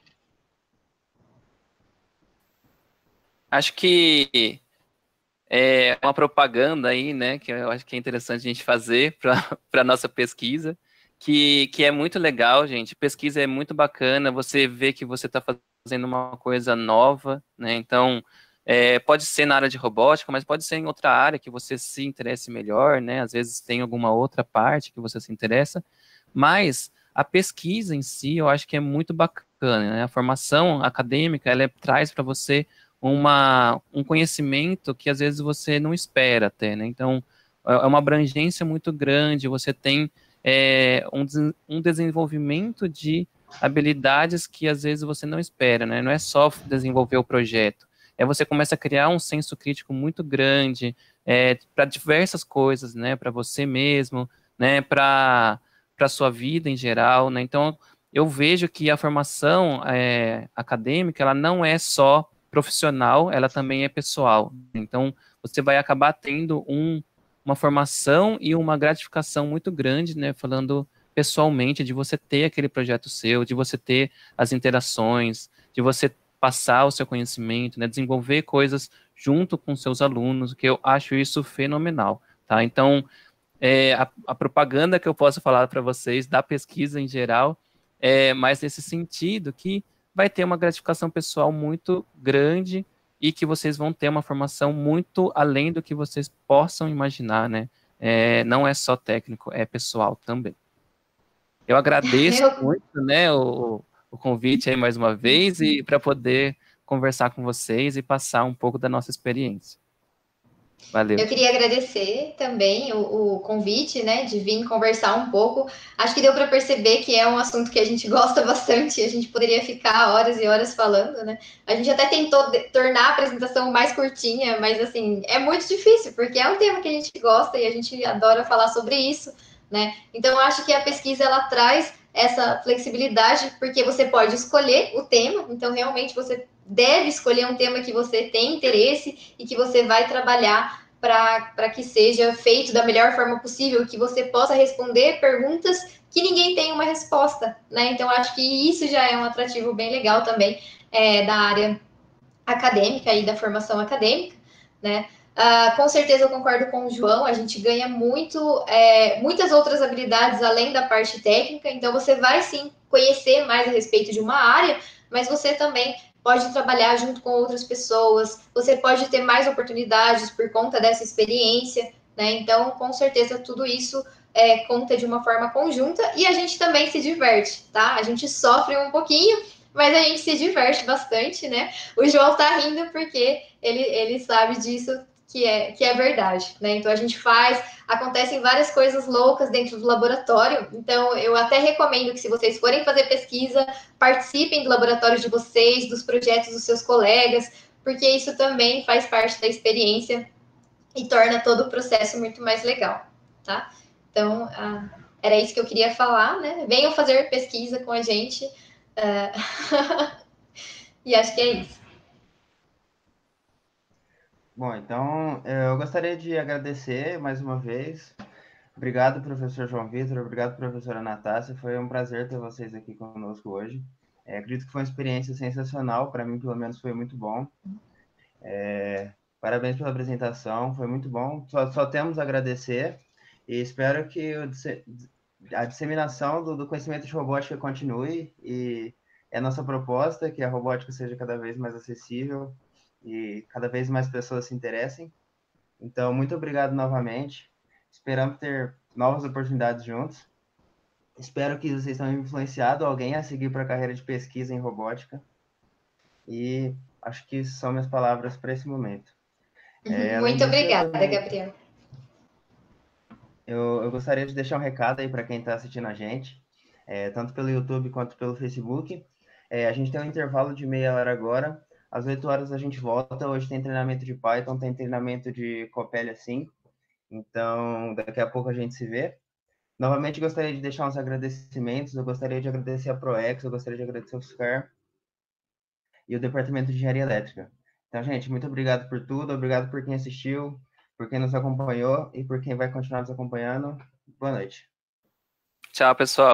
Acho que é uma propaganda aí, né, que eu acho que é interessante a gente fazer para a nossa pesquisa, que é muito legal, gente. Pesquisa é muito bacana, você vê que você está fazendo uma coisa nova, né? Então, pode ser na área de robótica, mas pode ser em outra área que você se interesse melhor, né? Às vezes tem alguma outra parte que você se interessa, mas a pesquisa em si, eu acho que é muito bacana, né? A formação acadêmica, ela traz para você um conhecimento que às vezes você não espera até, né? Então, é uma abrangência muito grande, você tem um desenvolvimento de habilidades que às vezes você não espera, né? Não é só desenvolver o projeto, você começa a criar um senso crítico muito grande para diversas coisas, né? Para você mesmo, né? Para sua vida em geral, né? Então, eu vejo que a formação acadêmica, ela não é só profissional, ela também é pessoal. Então, você vai acabar tendo uma formação e uma gratificação muito grande, né? Falando pessoalmente, de você ter aquele projeto seu, de você ter as interações, de você passar o seu conhecimento, né? Desenvolver coisas junto com seus alunos, que eu acho isso fenomenal, tá? Então, a propaganda que eu posso falar para vocês da pesquisa em geral é mais nesse sentido, que vai ter uma gratificação pessoal muito grande e que vocês vão ter uma formação muito além do que vocês possam imaginar, né? Não é só técnico, é pessoal também. Eu agradeço Eu, muito, né, o convite aí mais uma vez e para poder conversar com vocês e passar um pouco da nossa experiência. Valeu. eu queria agradecer também o convite, né, de vir conversar um pouco. Acho que deu para perceber que é um assunto que a gente gosta bastante, a gente poderia ficar horas e horas falando, né? A gente até tentou tornar a apresentação mais curtinha, mas assim, é muito difícil, porque é um tema que a gente gosta e a gente adora falar sobre isso, né? Então, eu acho que a pesquisa ela traz essa flexibilidade, porque você pode escolher o tema, então realmente você deve escolher um tema que você tem interesse e que você vai trabalhar para que seja feito da melhor forma possível, que você possa responder perguntas que ninguém tem uma resposta, né? Então, acho que isso já é um atrativo bem legal também da área acadêmica e da formação acadêmica, né? Com certeza eu concordo com o João, a gente ganha muitas outras habilidades além da parte técnica, então você vai sim conhecer mais a respeito de uma área, mas você também pode trabalhar junto com outras pessoas, você pode ter mais oportunidades por conta dessa experiência, né? Então, com certeza, tudo isso conta de uma forma conjunta e a gente também se diverte, tá? A gente sofre um pouquinho, mas a gente se diverte bastante, né? O João tá rindo porque ele sabe disso que é verdade, né? Então a gente acontecem várias coisas loucas dentro do laboratório. Então eu até recomendo que se vocês forem fazer pesquisa, participem do laboratório de vocês, dos projetos dos seus colegas, porque isso também faz parte da experiência e torna todo o processo muito mais legal, tá? Então era isso que eu queria falar, né? Venham fazer pesquisa com a gente. E acho que é isso. Bom, então eu gostaria de agradecer mais uma vez. Obrigado, professor João Vitor. Obrigado, professora Natácia. Foi um prazer ter vocês aqui conosco hoje. Acredito que foi uma experiência sensacional. Para mim, pelo menos, foi muito bom. Parabéns pela apresentação. Foi muito bom. Só temos a agradecer e espero que a disseminação do conhecimento de robótica continue e é a nossa proposta que a robótica seja cada vez mais acessível e cada vez mais pessoas se interessem. Então, muito obrigado novamente. Esperamos ter novas oportunidades juntos. Espero que vocês tenham influenciado alguém a seguir para a carreira de pesquisa em robótica. E acho que são minhas palavras para esse momento. Além Muito disso, obrigada, Gabriel. eu gostaria de deixar um recado aí para quem está assistindo a gente, tanto pelo YouTube quanto pelo Facebook. A gente tem um intervalo de meia hora agora. Às 8 horas a gente volta. Hoje tem treinamento de Python, tem treinamento de Coppelia 5. Então, daqui a pouco a gente se vê. Novamente, gostaria de deixar uns agradecimentos. Eu gostaria de agradecer a ProEx, eu gostaria de agradecer o FSCar e o Departamento de Engenharia Elétrica. Então, gente, muito obrigado por tudo. Obrigado por quem assistiu. por quem nos acompanhou e por quem vai continuar nos acompanhando. Boa noite. Tchau, pessoal.